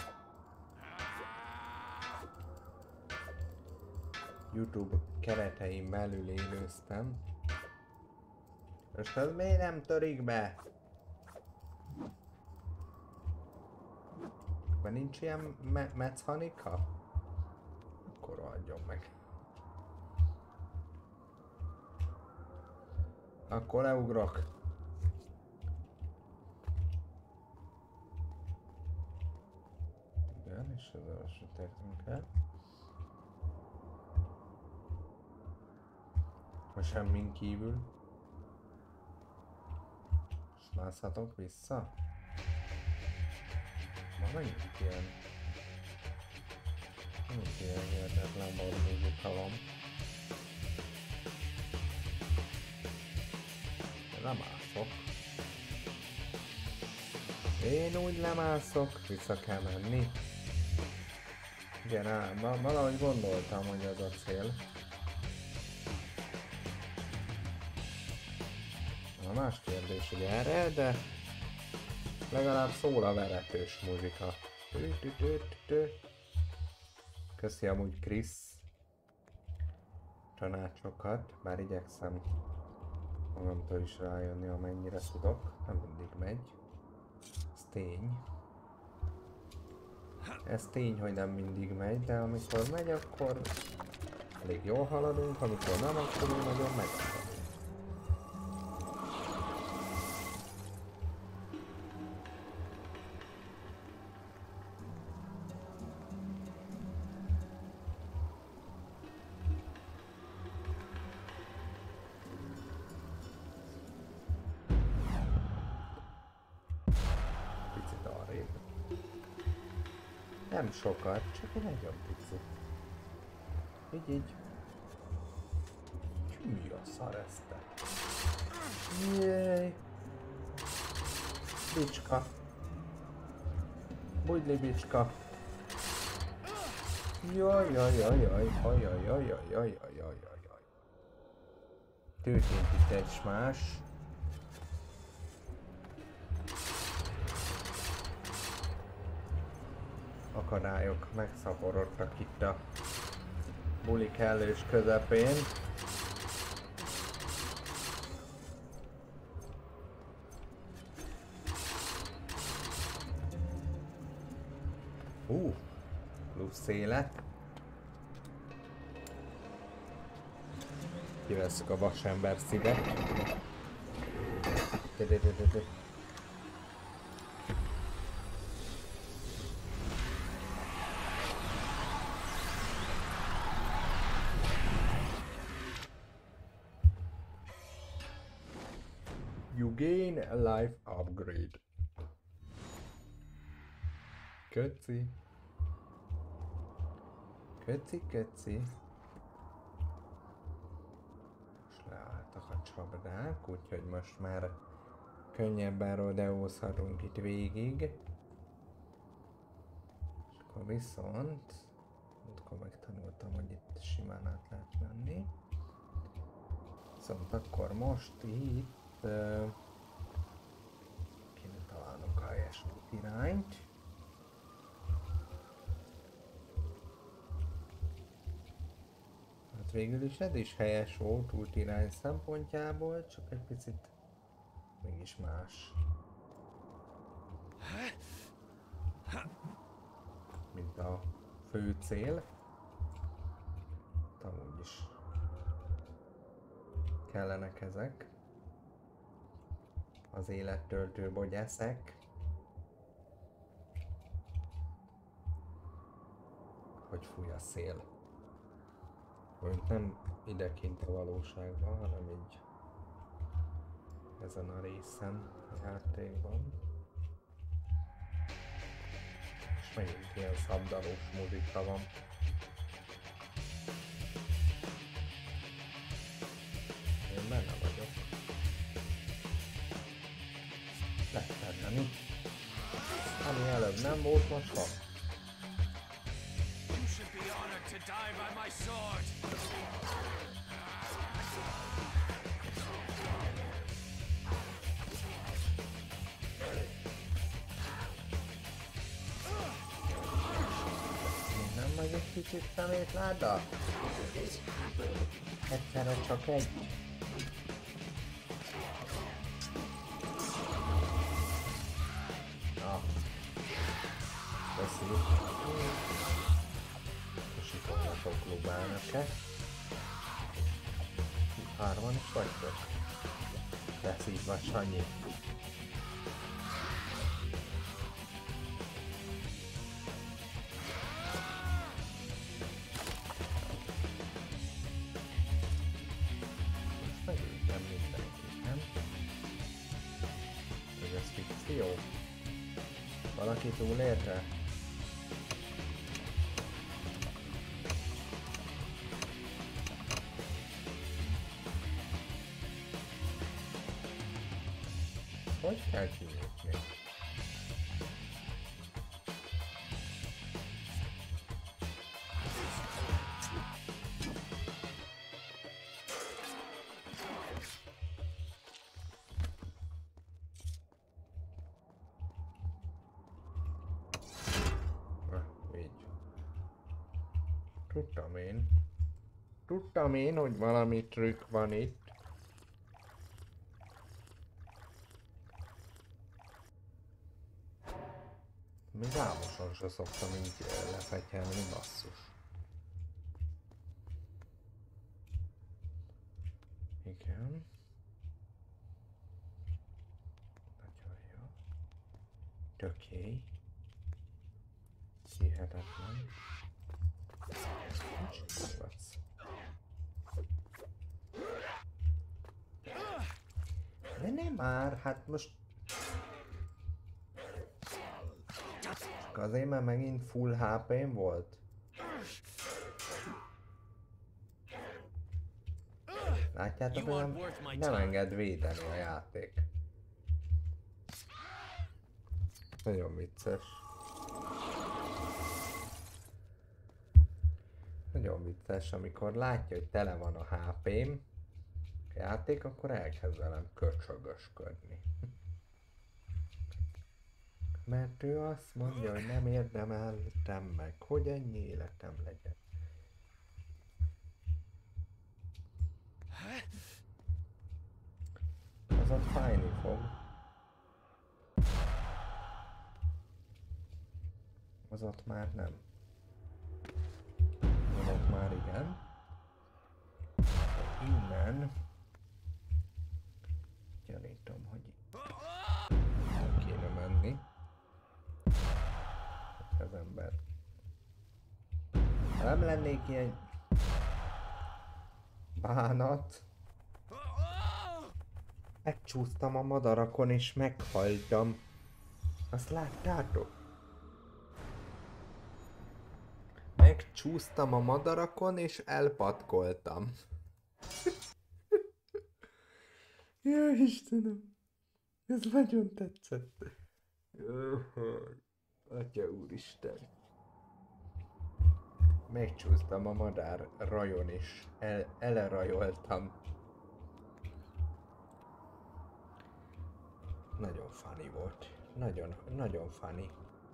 YouTube keretein belül élőztem. Most ez miért nem törik be? Mert nincs ilyen mechanika? Akkor adjon meg. Akkor leugrok. Igen, és ezzel most értünk el. Ha semmin kívül. És mászhatok vissza? Ma megint ilyen... Megint ilyen hihetetlen borzúzsuka van. Lemászok. Én úgy lemászok, vissza kell menni. Igen, valahogy gondoltam, hogy az a cél. Na, más kérdés, hogy erre, de legalább szól a veretős muzsika. Köszi amúgy Krisz tanácsokat, bár igyekszem magamtól is rájönni, amennyire tudok. Nem mindig megy. Ez tény. Ez tény, hogy nem mindig megy, de amikor megy, akkor elég jól haladunk, amikor nem, akkor nagyon megakadunk. Nem sokat, csak egy nagyon picit. Így. Hű, a szar ezt te. Jéj. Bicska. Bugyli bicska. Jaj. Történt itt egy smás. Akadályok megszaporodtak itt a buli kellős közepén. Plusz élet. Kivesszük a vasember szívet. You gain a life upgrade. Köci. Most leálltak a csapdák, úgyhogy most már könnyebben rodeózhatunk itt végig. És akkor viszont... Akkor megtanultam, hogy itt simán át lehet menni. Viszont akkor most itt... kéne találnunk a helyes irányt. Hát végül is ez is helyes volt útirány szempontjából, csak egy picit mégis más. Mint a fő cél. Amúgy is kellenek ezek. Az élettöltő bogyászek. Hogy fúj a szél. Hogy nem idekint a valóságban, hanem így ezen a részen a játékban. És megint ilyen szabdalós muzika van. Én benne vagyok. Megtenni. Ami előbb nem volt, most van. Nem megy egy kicsit szemétláda? Egyszerre csak egy. Köszi. És itt vannak globálnak-e? Hárman is vagytok? Lesz így van, Sanyi. Most megint nem mindenki, nem? Ez fikció? Valaki túlélte? Hogy kell kilépni? Így. Tudtam én, hogy valami trükk van itt. Még álmosan se szoktam így lefegyelni, basszus. Igen. Nagyon jó. Töké. Hihetetlen. Mit csinálsz? De nem már, hát most... Azért már megint full HP-n volt? Látjátok, hogy nem enged védeni a játék. Nagyon vicces. Nagyon vicces, amikor látja, hogy tele van a HP-m a játék, akkor elkezd velem köcsögösködni. Mert ő azt mondja, hogy nem érdemeltem meg, hogy ennyi életem legyen. Az ott fájni fog. Az ott már nem. Az ott már igen. Innen gyanítom, hogy itt kéne menni. Az ember. Ha nem lennék ilyen bánat, megcsúsztam a madarakon és meghaltam. Azt láttátok? Megcsúsztam a madarakon és elpatkoltam. Jaj, Istenem! Ez nagyon tetszett. Atya úristen. Megcsúsztam a madár rajon és elerajoltam. Nagyon funny volt. Nagyon funny.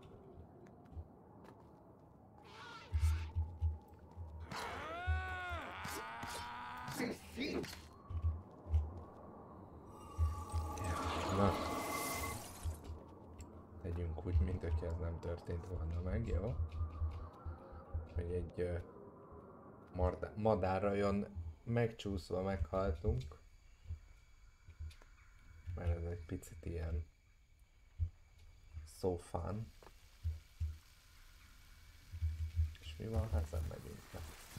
Na. Tegyünk úgy, mint hogyha ez nem történt volna meg, jó? Hogy egy madárrajon megcsúszva meghaltunk. Mert ez egy picit ilyen so fun. És mi van, ha ezen megyünk le?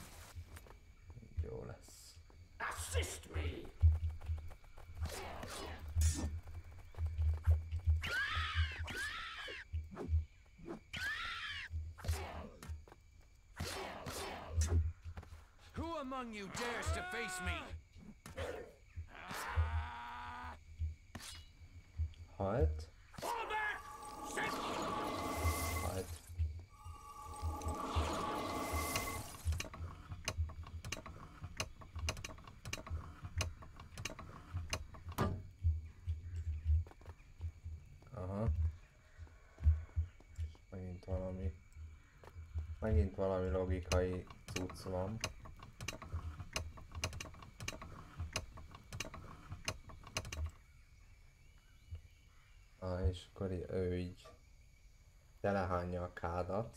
Jó lesz. Assist me! Who among you dares to face me? Halt. Fall back! Halt. Aha. Megint valami logikai cucc van. És akkor ő így telehányja a kádat.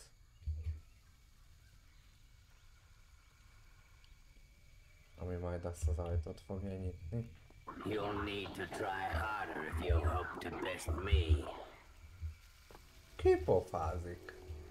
Ami majd azt az ajtót fogja nyitni. You'll need to try harder if you hope to best me. Ki pofázik?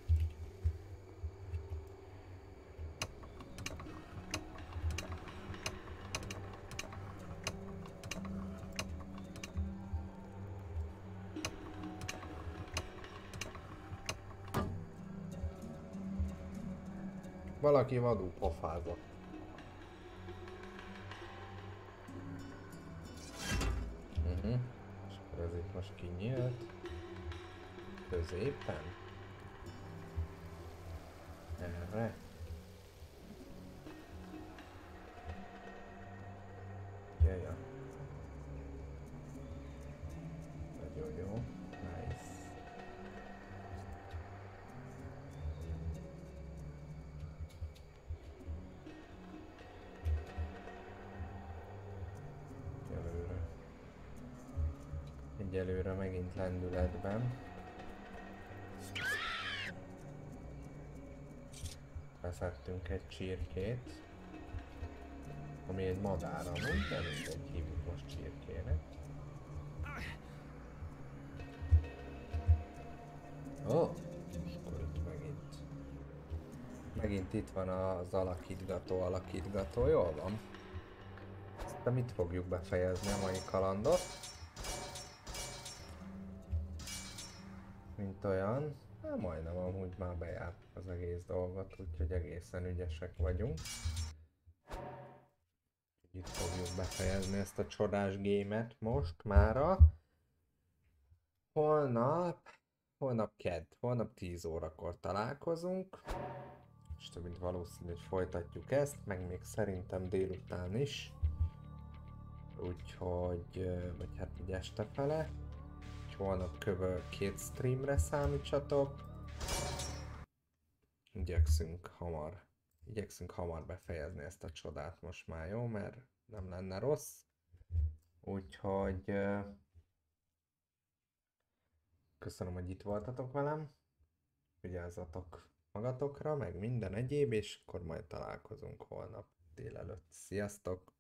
Valaki vadul pofázott. És akkor ez itt most kinyílt. Középen. Erre. Jöjjön. Nagyon jó. Nice. Egyelőre megint lendületben. Beszedtünk egy csirkét, ami egy madár amúgy, de mindegy, hívjuk most csirkének. És akkor itt megint itt van az alakítgató, jól van. Aztán mit fogjuk befejezni a mai kalandot? Mint olyan, hát majdnem amúgy már bejárt az egész dolgot, úgyhogy egészen ügyesek vagyunk. Itt fogjuk befejezni ezt a csodás gémet most mára. Holnap kedd, holnap 10 órakor találkozunk. És több mint valószínű, hogy folytatjuk ezt, meg még szerintem délután is. Úgyhogy, vagy hát így este fele. Holnap kb. 2 streamre számítsatok. Igyekszünk hamar befejezni ezt a csodát most már, jó? Mert nem lenne rossz. Úgyhogy köszönöm, hogy itt voltatok velem. Vigyázzatok magatokra, meg minden egyéb, és akkor majd találkozunk holnap délelőtt. Sziasztok!